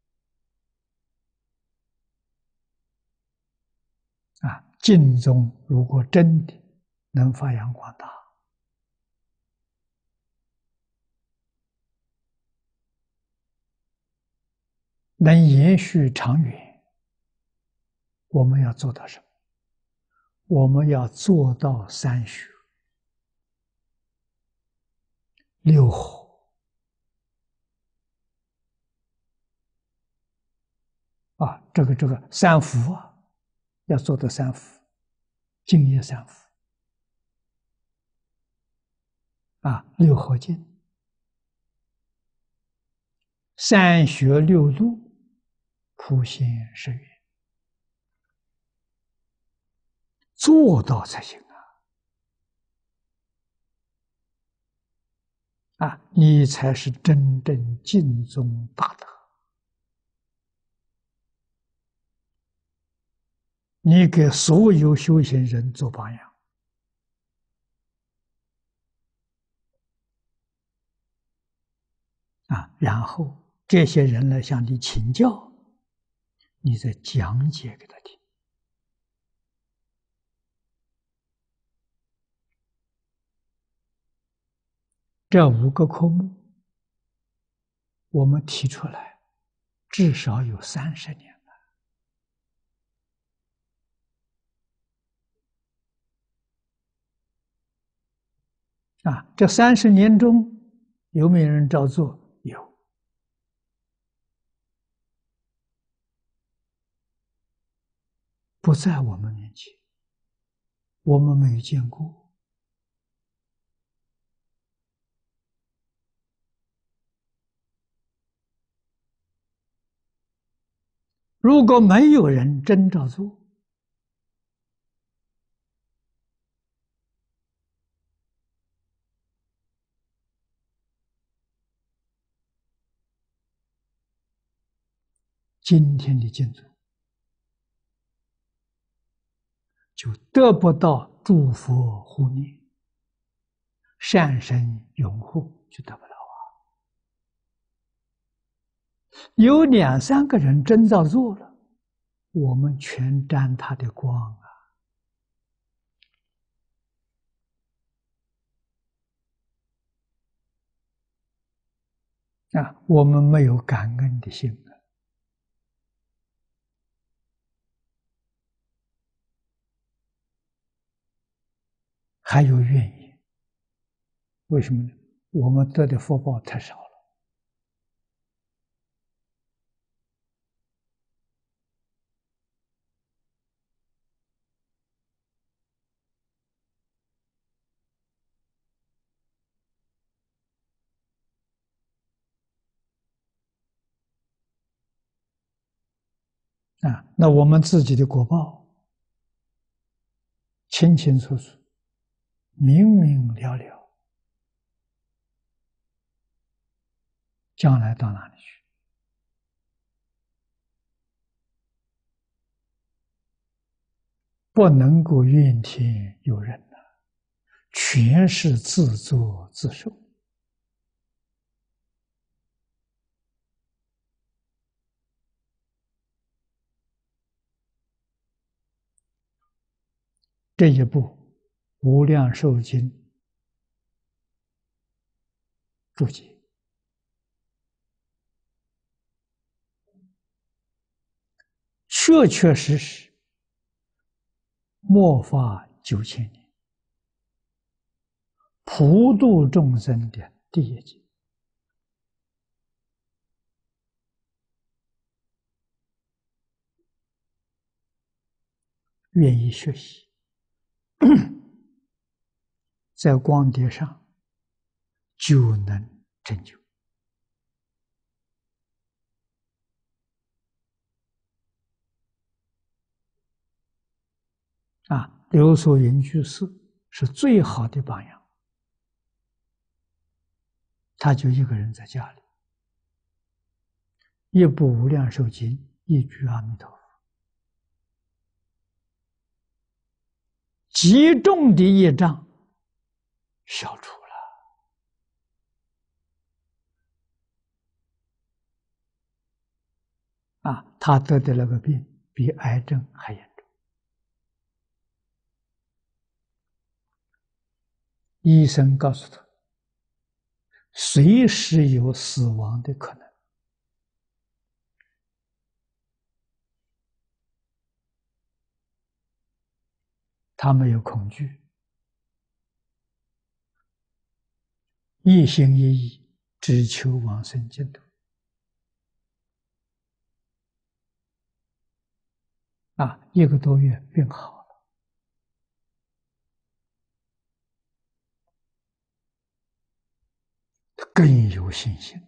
啊！净宗如果真的能发扬光大，能延续长远，我们要做到什么？我们要做到三学六和啊，这个三福啊，要做到三福，敬业三福啊，六和敬，三学六度，普贤十愿，做到才行啊！你才是真正尽宗大德。你给所有修行人做榜样啊！然后这些人来向你请教，你再讲解给他听。这5个科目，我们提出来，至少有30年了啊！这30年中，有没有人照做？有，不在我们面前，我们没有见过。如果没有人真照做，今天的净土就得不到诸佛护念、善神拥护，就得不到啊！有2、3个人真照做了，我们全沾他的光啊！我们没有感恩的心啊，还有怨言。为什么呢？我们得的福报太少了啊！那我们自己的果报清清楚楚、明明了了，将来到哪里去？不能够怨天尤人呐，全是自作自受。这一部《无量寿经》注解，确确实实末法9000年，普度众生的第一经。愿意学习，在光碟上就能成就啊！刘素云居士是最好的榜样，他就一个人在家里，一部《无量寿经》，一句阿弥陀佛，极重的业障消除了他得的那个病比癌症还严重，医生告诉他，随时有死亡的可能。他没有恐惧，一心一意只求往生净土。1个多月病好了，更有信心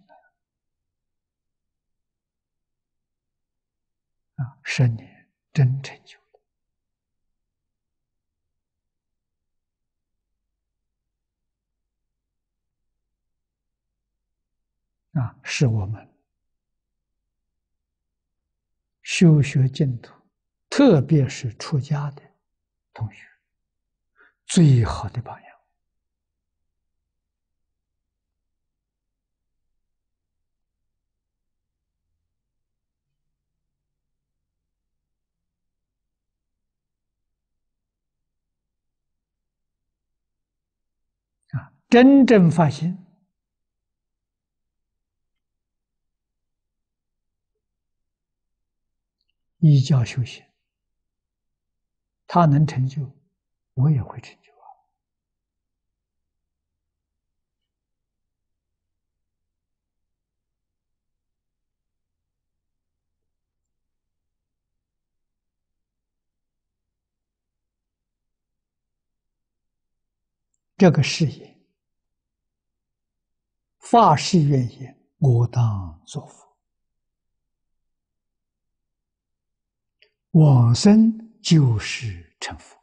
了。10年真成就了。是我们修学净土，特别是出家的同学，最好的榜样。真正发心，依教修行，他能成就，我也会成就。这个事业，发誓愿言，我当作佛，往生就是成佛。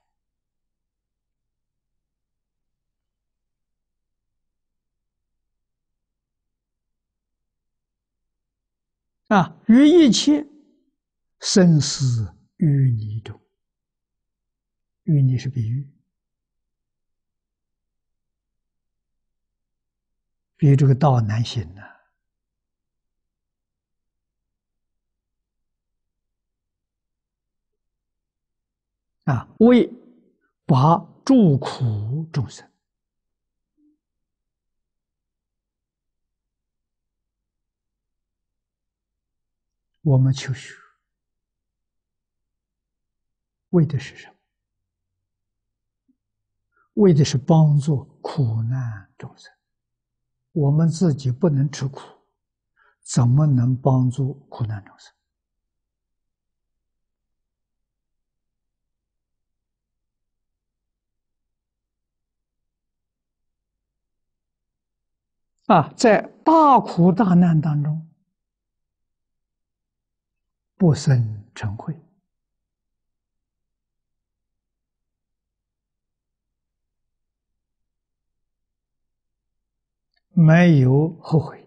于一切生死淤泥中，淤泥是比喻，比喻这个道难行为拔诸苦众生。我们求学为的是什么？为的是帮助苦难众生。我们自己不能吃苦，怎么能帮助苦难众生？在大苦大难当中，不生嗔恚，没有后悔，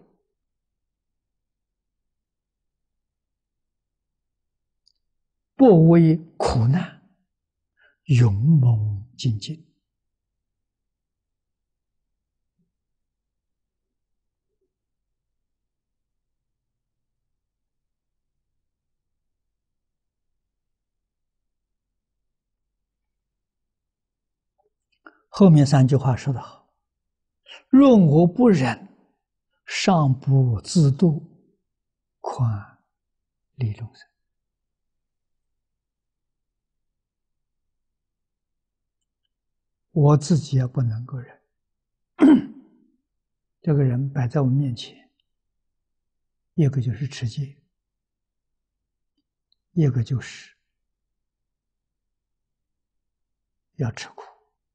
不为苦难勇猛精进。后面3句话说得好：若我不忍，尚不自度，宽利众生。我自己也不能够忍。这个人摆在我面前，一个就是持戒，一个就是要吃苦。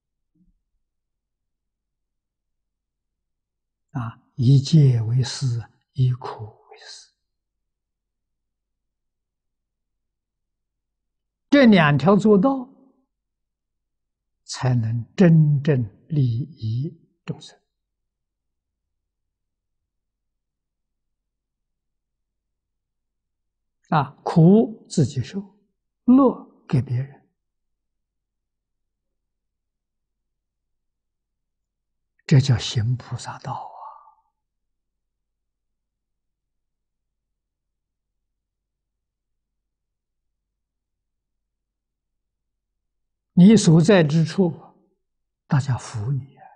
以戒为师，以苦为师。这2条做到，才能真正利益众生。苦自己受，乐给别人，这叫行菩萨道你所在之处，大家服你呀。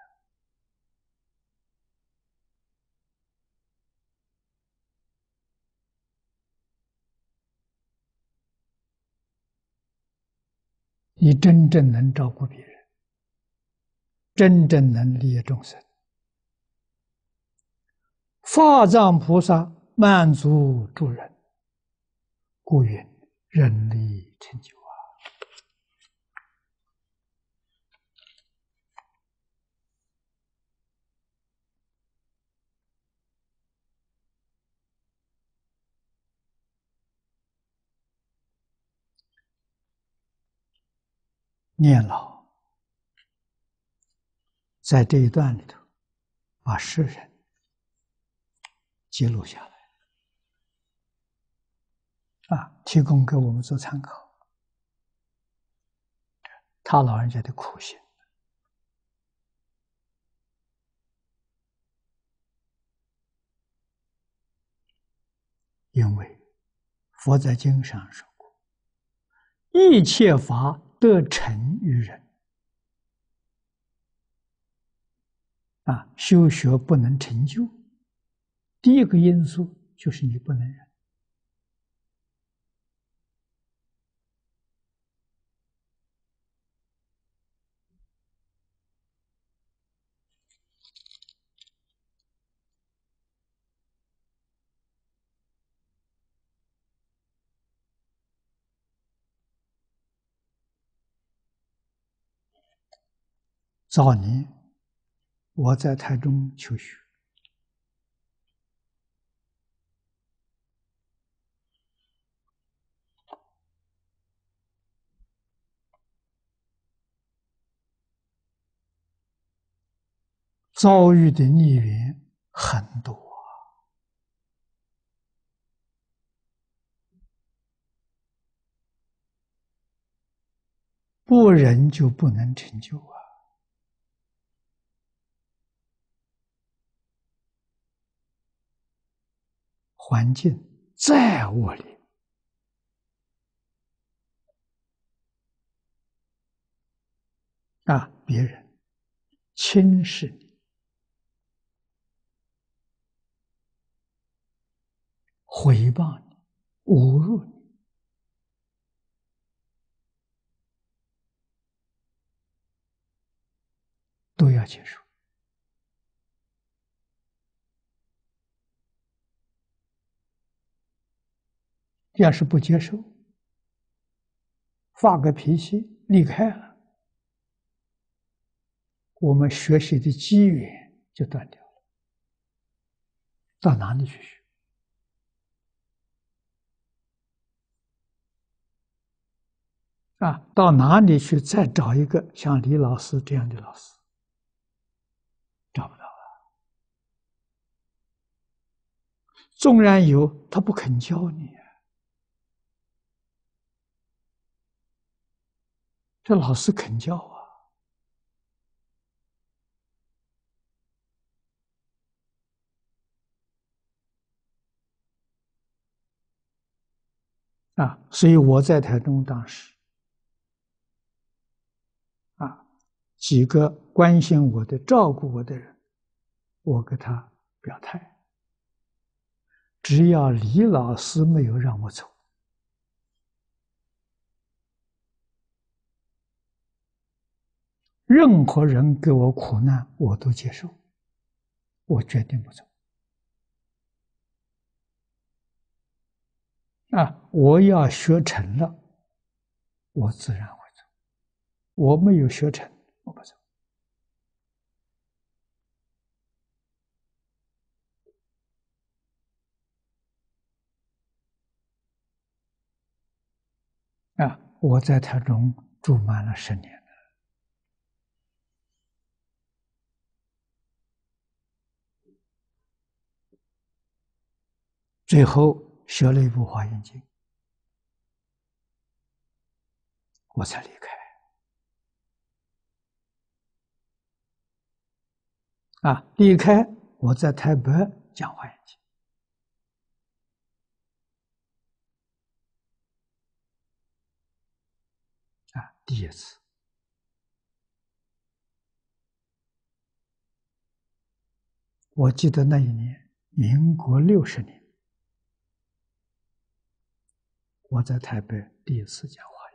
你真正能照顾别人，真正能利益众生。法藏菩萨满足诸人，故云人力成就啊。念老在这一段里头，把世人记录下来提供给我们做参考。他老人家的苦心，因为佛在经上说过，一切法得成于人修学不能成就，第一个因素就是你不能忍。早年我在台中求学，遭遇的逆缘很多不忍就不能成就环境再恶劣别人轻视你，诽谤你，侮辱你，都要接受。要是不接受，发个脾气离开了，我们学习的机缘就断掉了。到哪里去学？到哪里去再找一个像李老师这样的老师？找不到了。纵然有，他不肯教你。这老师肯教所以我在台中当时几个关心我的、照顾我的人，我给他表态，只要李老师没有让我走，任何人给我苦难我都接受，我决定不走。我要学成了，我自然会走；我没有学成，我不走。我在台中住满了10年了，最后学了一部《华严经》，我才离开。离开我在台北讲华严经，第一次我记得那一年，民国60年，我在台北第一次讲话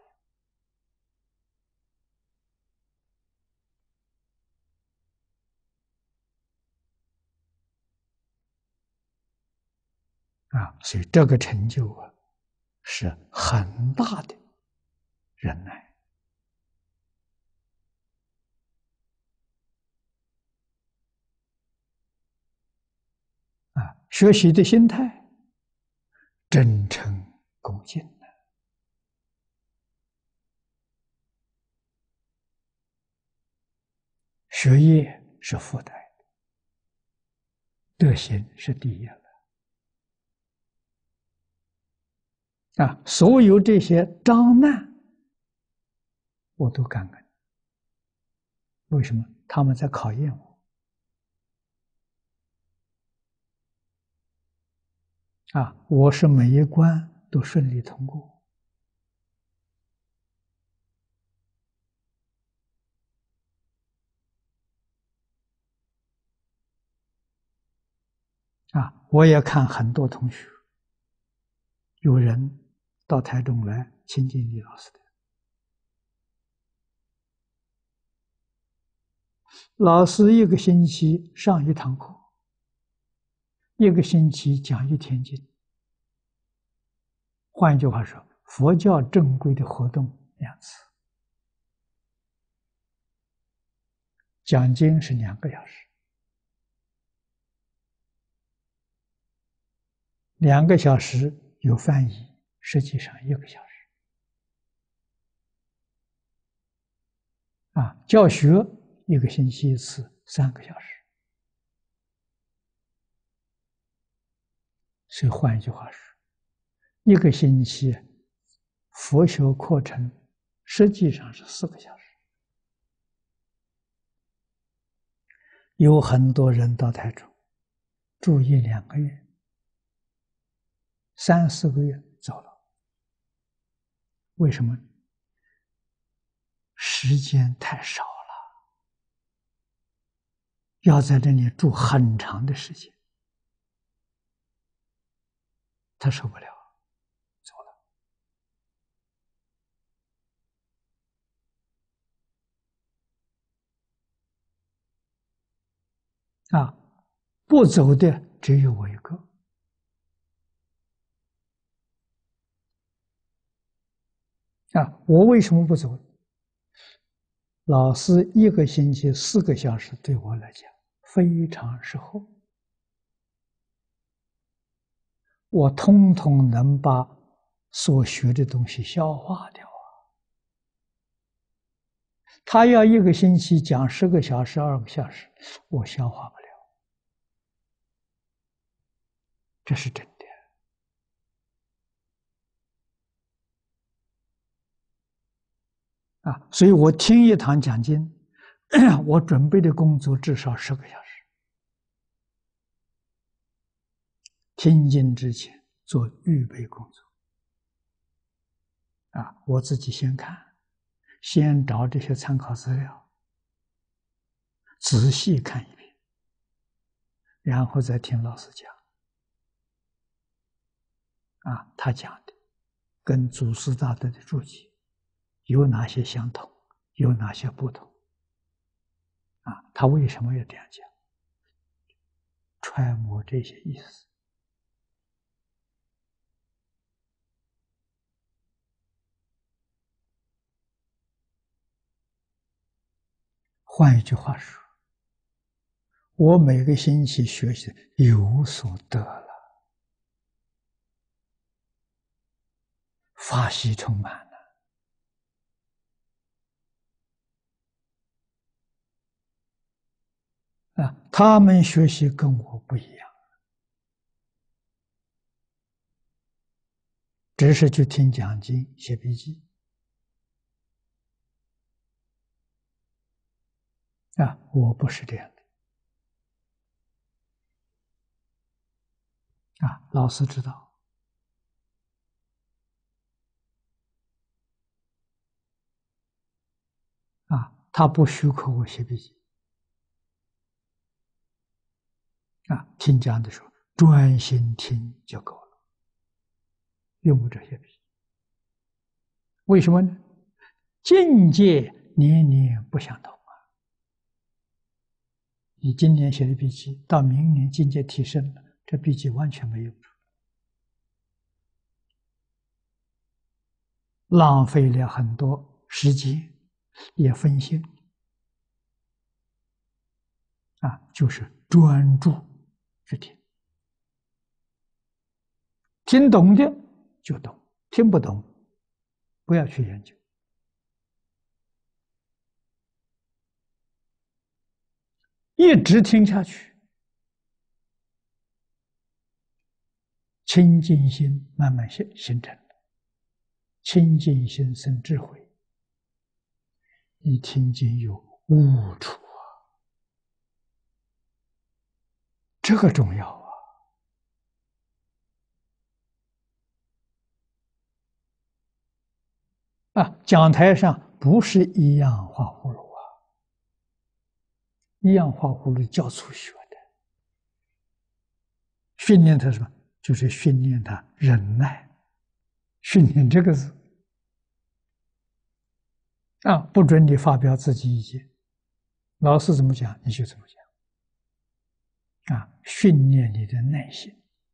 啊，所以这个成就啊，是很大的忍耐啊，学习的心态真诚恭敬学业是附带的，德行是第一了啊！所有这些障难，我都感恩。为什么？他们在考验我啊！我是每一关都顺利通过啊！我也看很多同学，有人到台中来亲近李老师的，老师一个星期上一堂课，一个星期讲一天经。换一句话说，佛教正规的活动2次，讲经是2个小时，2个小时有翻译，实际上1个小时啊。教学一个星期1次，3个小时。所以换一句话说，一个星期佛学课程实际上是4个小时。有很多人到台中住1、2个月、3、4个月走了，为什么？时间太少了，要在这里住很长的时间，他受不了，走了啊！不走的只有我一个啊！我为什么不走？老师一个星期4个小时对我来讲非常适合，我通通能把所学的东西消化掉啊！他要一个星期讲10个小时、2个小时，我消化不了，这是真的啊！所以我听一堂讲经，我准备的工作至少10个小时。听经之前做预备工作啊，我自己先看，先找这些参考资料，仔细看一遍，然后再听老师讲啊，他讲的跟祖师大德的注解有哪些相同，有哪些不同啊？他为什么要这样讲？揣摩这些意思。换一句话说，我每个星期学习有所得了，法喜充满了啊！他们学习跟我不一样，只是去听讲经、写笔记啊，我不是这样的啊。老师知道啊，他不许可我写笔记听讲的时候专心听就够了，用不这些笔。为什么呢？境界年年不相同啊！你今年写的笔记，到明年境界提升了，这笔记完全没用处，浪费了很多时间，也分心就是专注去听，听懂的就懂，听不懂不要去研究。一直听下去，清净心慢慢形成了，清净心生智慧，一听经有悟处这个重要讲台上不是一样画葫芦一样画葫芦教初学的，训练他什么？就是训练他忍耐，训练这个字不准你发表自己意见，老师怎么讲你就怎么讲训练你的耐心。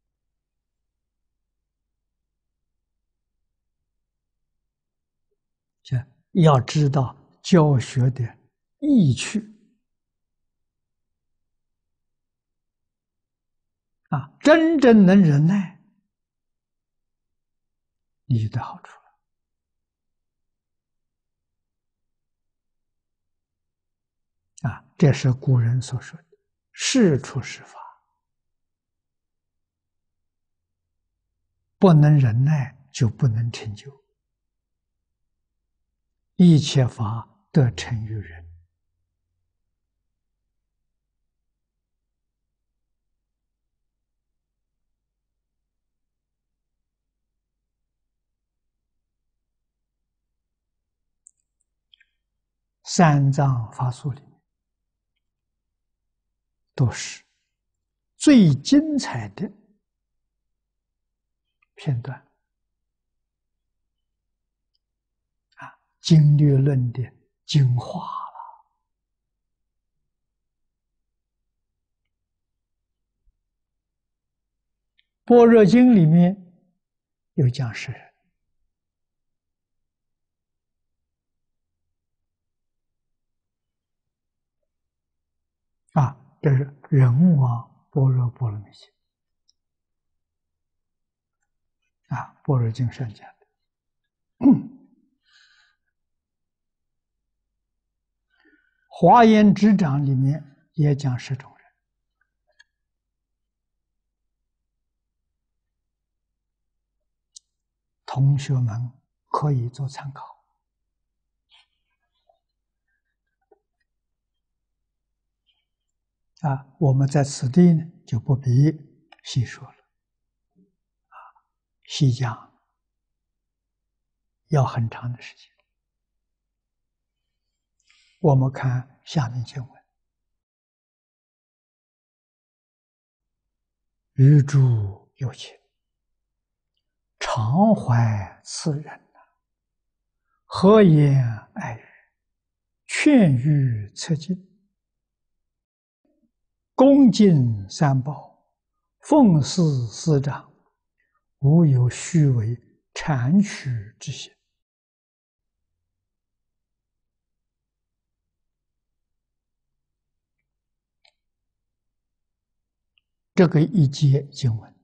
要知道教学的意趣真正能忍耐，你就得好处了这是古人所说的是处是法，不能忍耐就不能成就。一切法得成于人。三藏法术里面都是最精彩的片段经略论的精华了。般若经里面有讲世人这是人王般若波罗蜜经般若经上讲的。华严执掌里面也讲10种人，同学们可以做参考。我们在此地呢就不必细说了，细讲要很长的时间。我们看下面经文：余诸有情，常怀此人和颜爱语，劝喻策进，恭敬三宝，奉事师长，无有虚伪谄曲之心。这个一节经文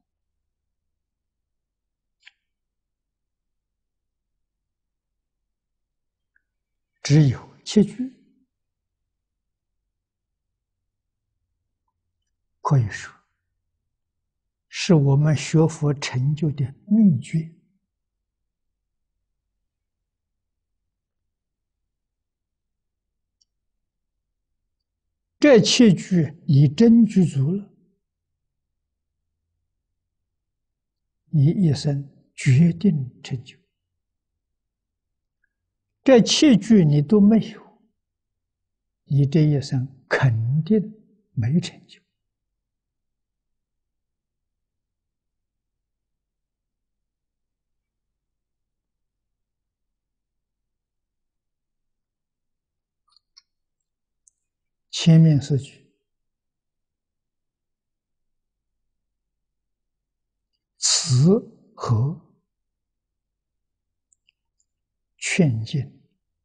只有7句，可以说是我们学佛成就的秘诀。这7句你真具足了，你一生决定成就。这7句你都没有，你这一生肯定没成就。 前面四句，慈和劝进，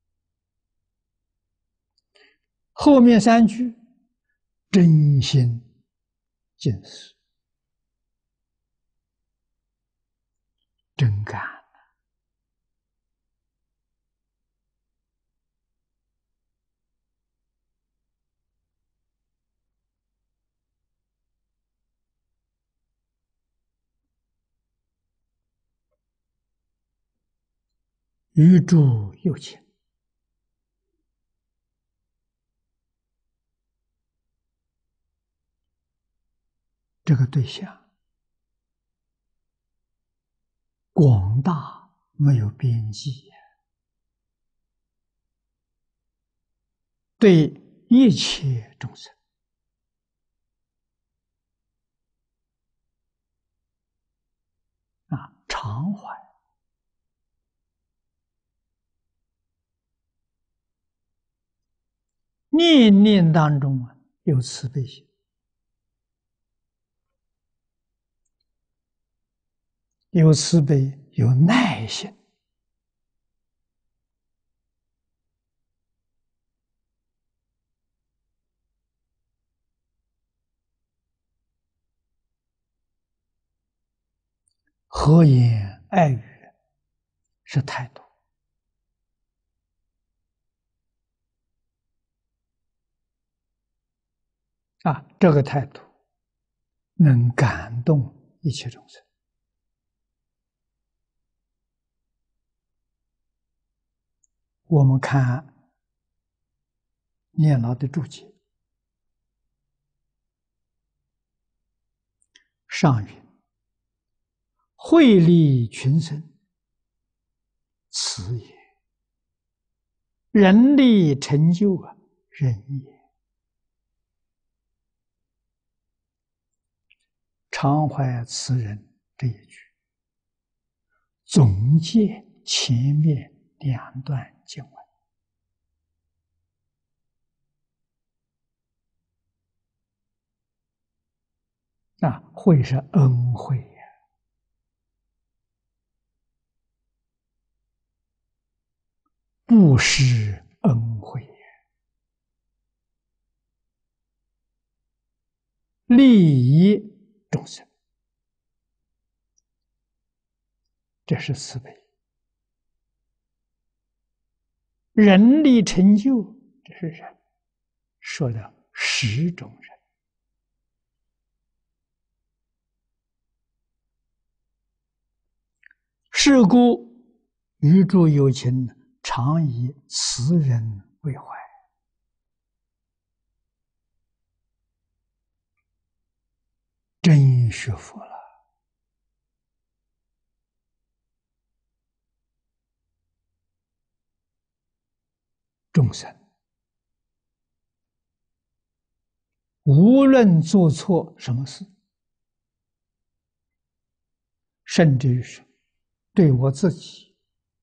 后面三句真心尽思，真感。与诸有情，这个对象广大没有边际，对一切众生常怀，念念当中有慈悲心，有慈悲，有耐心，和颜爱语是态度这个态度能感动一切众生。我们看念老的注解，上云：惠利群生，慈也；人力成就仁也。常怀慈人这一句，总结前面两段经文惠是恩惠呀，布施恩惠呀，利益众生，这是慈悲；人力成就，这是人，说的十种人。是故与诸有情，常以慈人为怀。真学佛了，众生无论做错什么事，甚至于是对我自己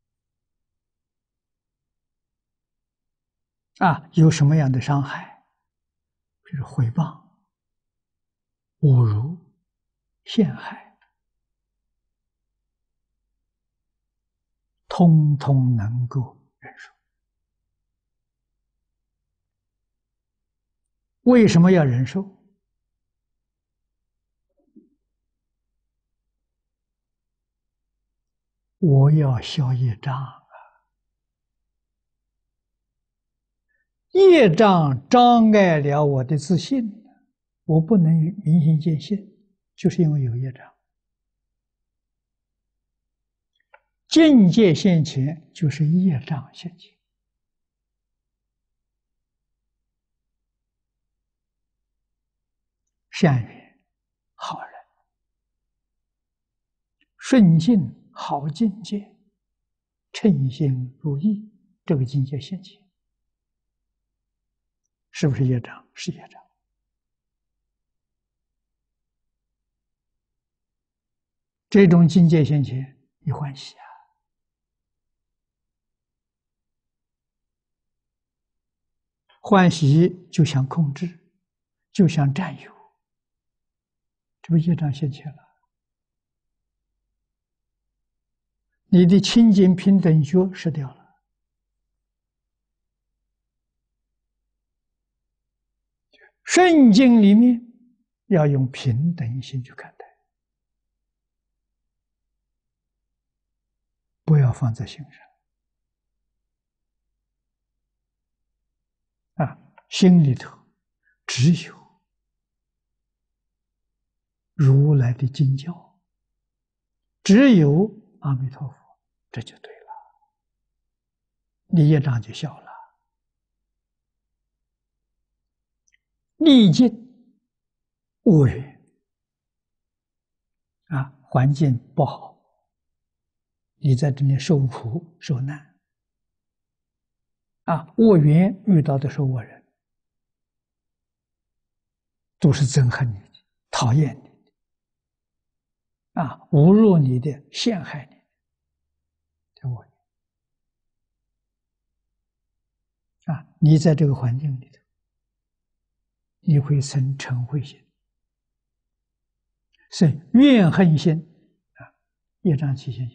有什么样的伤害，比如诽谤、侮辱、陷害，通通能够忍受。为什么要忍受？我要消业障，业障障碍了我的自信，我不能明心见性，就是因为有业障。境界现前，就是业障现前。善缘、好人、顺境、好境界、称心如意，这个境界现前，是不是业障？是业障。这种境界现前，你欢喜欢喜就想控制，就想占有，这不业障现前了？你的清净平等觉失掉了。圣经里面要用平等心去看待，不要放在心上啊！心里头只有如来的经教，只有阿弥陀佛，这就对了，你业障就小了。历尽恶缘啊，环境不好，你在这里受苦受难啊，恶缘遇到的是恶人，都是憎恨你的、讨厌你的啊，侮辱你的、陷害你的，这恶缘啊，你在这个环境里头，你会生嗔恚心，生怨恨心啊，业障起现行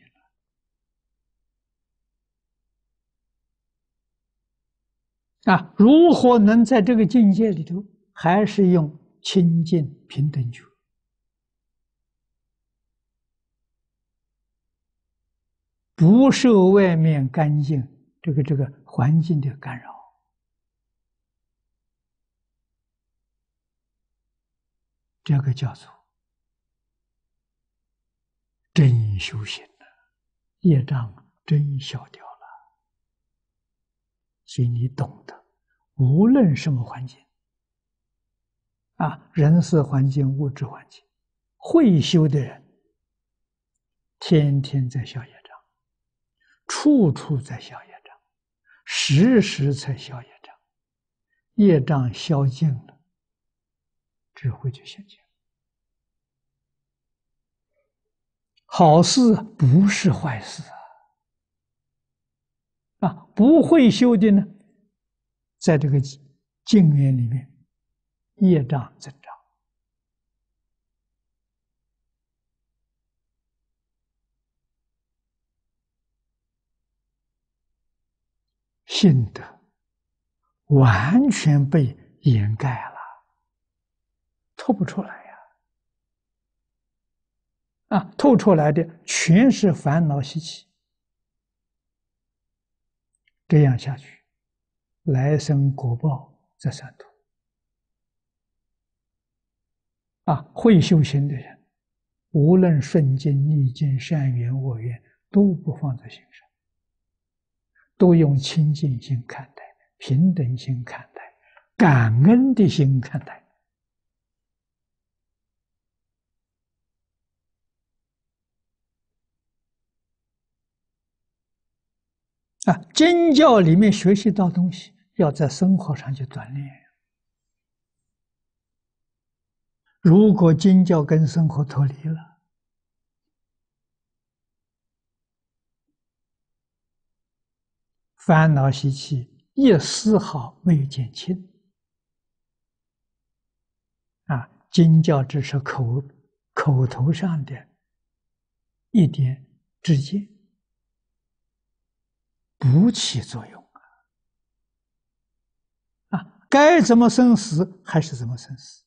了啊！如何能在这个境界里头，还是用清净平等觉，不受外面干净这个环境的干扰？这个叫做真修行了，业障真消掉了。所以你懂得，无论什么环境啊，人事环境、物质环境，会修的人，天天在消业障，处处在消业障，时时在消业障。业障消尽了，智慧就现前。好事不是坏事啊！不会修的呢，在这个境缘里面，业障增长，信德完全被掩盖了，透不出来呀！啊，透出来的全是烦恼习气，这样下去，来生果报这三途。啊，会修行的人，无论顺境逆境、善缘恶缘，都不放在心上，都用清净心看待，平等心看待，感恩的心看待。啊，经教里面学习到东西，要在生活上去锻炼。如果经教跟生活脱离了，烦恼习气一丝毫没有减轻。啊，经教只是口头上的一点知见，不起作用啊！该怎么生死还是怎么生死，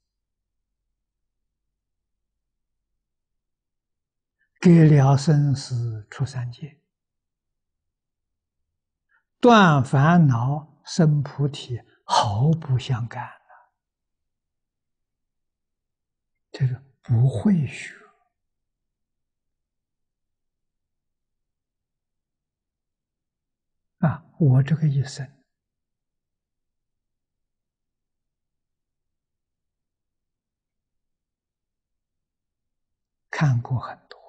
给了生死出三界，断烦恼生菩提，毫不相干。这个不会学啊！我这个一生看过很多，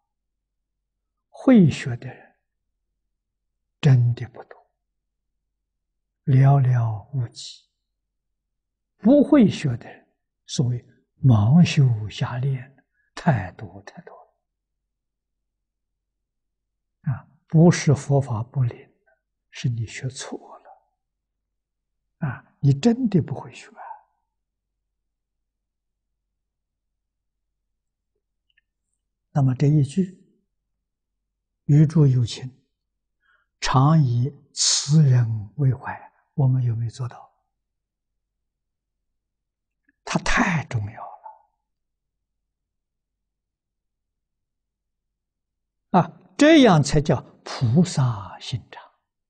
会学的人真的不多，寥寥无几。不会学的人，所谓盲修瞎练，太多太多了啊！不是佛法不灵，是你学错了啊！ 你真的不会学。那么这一句"余诸有情，常以慈人为怀"，我们有没有做到？它太重要了啊！这样才叫菩萨心肠。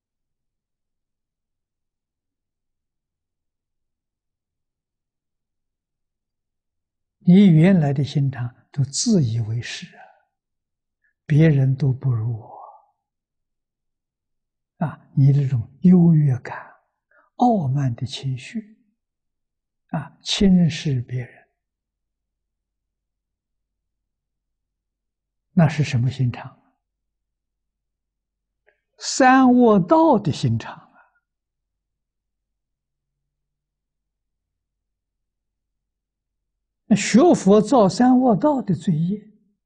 你原来的心肠都自以为是啊，别人都不如我啊！你这种优越感、傲慢的情绪啊，轻视别人，那是什么心肠？三恶道的心肠啊！那学佛造三恶道的罪业，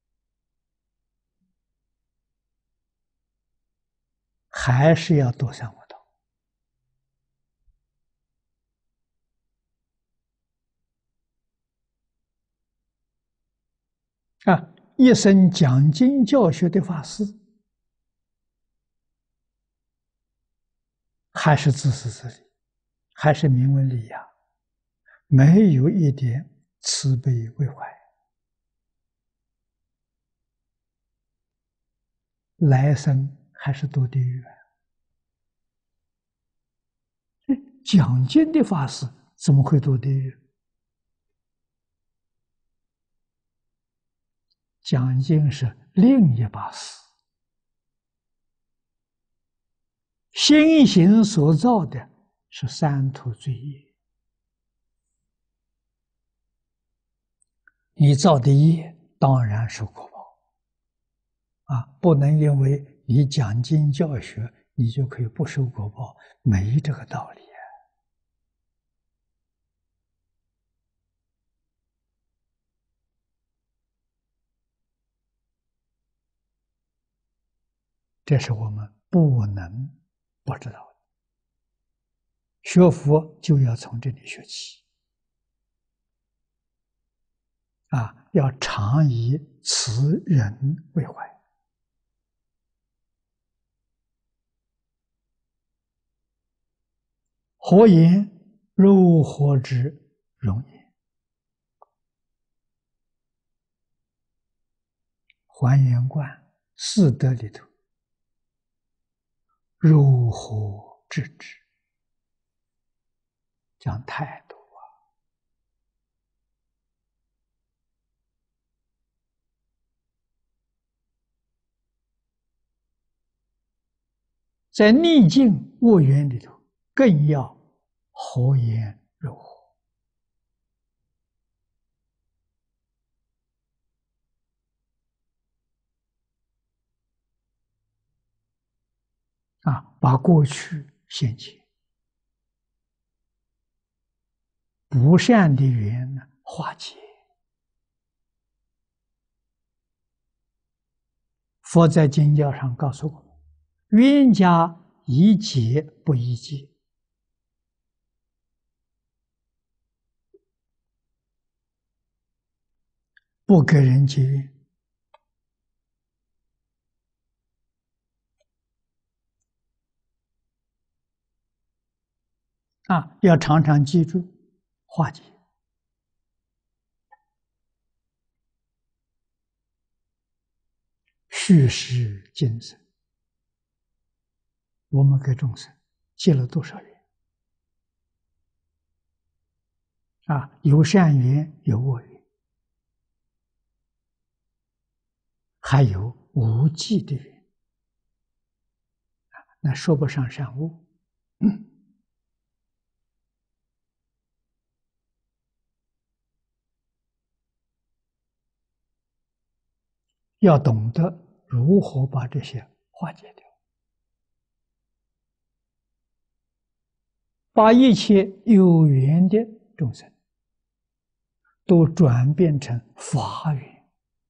还是要堕三恶道啊！一生讲经教学的法师，还是自私自利，还是名闻利养，没有一点慈悲为怀，来生还是堕地狱。讲经的法师怎么会堕地狱？讲经是另一把事，心行所造的是三途罪业，你造的业当然受果报啊！不能因为你讲经教学，你就可以不受果报，没这个道理。这是我们不能不知道的。学佛就要从这里学起啊！要常以慈人为怀。何言肉火之容也？还原观四德里头，肉火治之，讲态度啊！在逆境恶缘里头，更要和颜柔和啊，把过去现前不善的缘呢化解。佛在经教上告诉我们：冤家宜解不宜结，不给人结怨啊！要常常记住化解。续世今生，我们给众生结了多少缘啊？有善缘，有恶缘，还有无记的缘，那说不上善恶。要懂得如何把这些化解掉，把一切有缘的众生都转变成法缘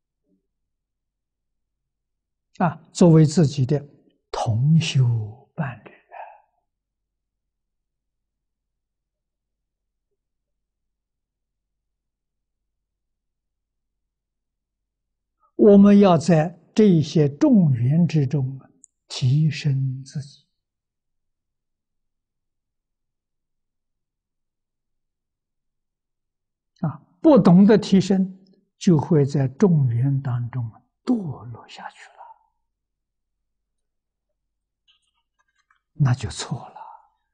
啊，作为自己的同修伴侣我们要在这些众缘之中提升自己啊！不懂得提升，就会在众缘当中堕落下去了，那就错了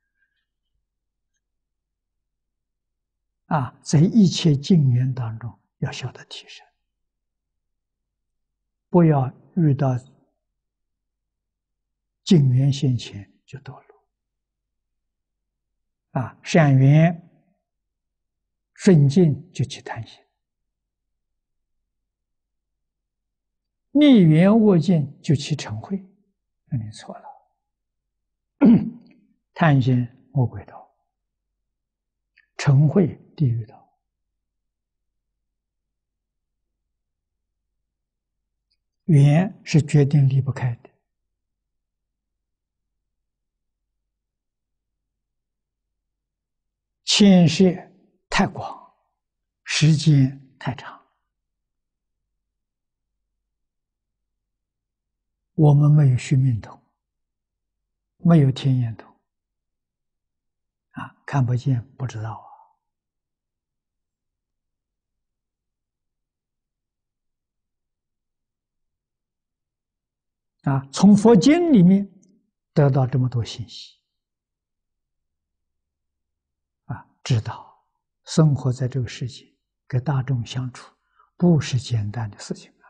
啊！在一切境缘当中，要晓得提升，不要遇到境缘现前就堕落啊！善缘顺境就起贪心，逆缘恶境就起嗔恚，那你错了。贪心魔鬼道，嗔恚地狱道。缘是决定离不开的，牵涉太广，时间太长，我们没有须命通，没有天眼通啊，看不见不知道啊！从佛经里面得到这么多信息啊，知道生活在这个世界，跟大众相处不是简单的事情。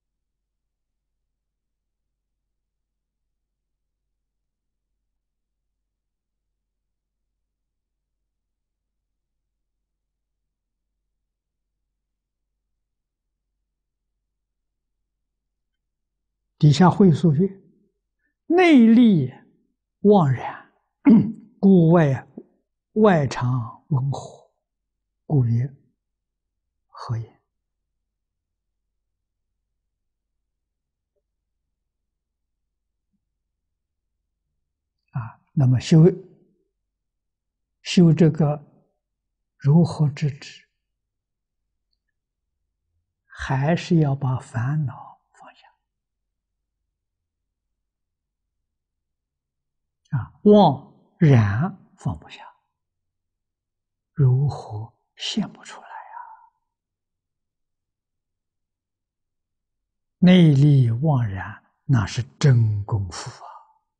底下会述曰：内力妄然，故外常温和，故曰何也？啊，那么修这个如何制止？还是要把烦恼放下啊，妄然放不下，如何现不出来呀？内力妄然，那是真功夫啊！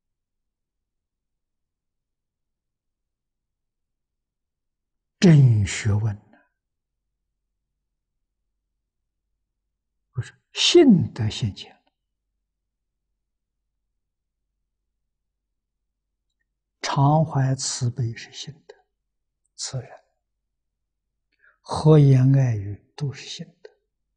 真学问呢，不是信德现前。常怀慈悲是信德，慈人和言爱语都是信德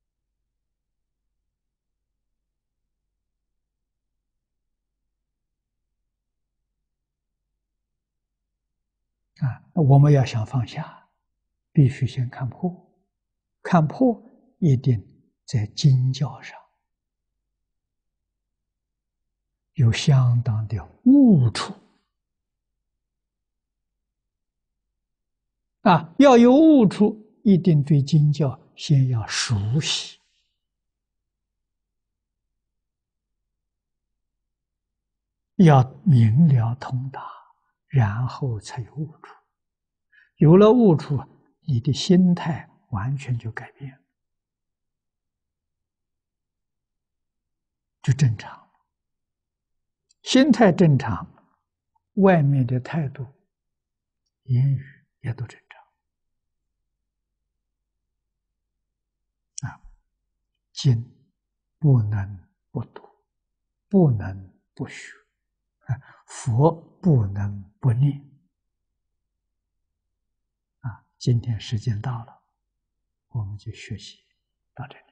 啊！我们要想放下，必须先看破，看破一定在经教上有相当的悟处啊！要有悟处，一定对经教先要熟悉，要明了通达，然后才有悟处。有了悟处，你的心态完全就改变，就正常。心态正常，外面的态度、言语也都正常啊。经不能不读，不能不学啊，佛不能不念啊。今天时间到了，我们就学习到这里。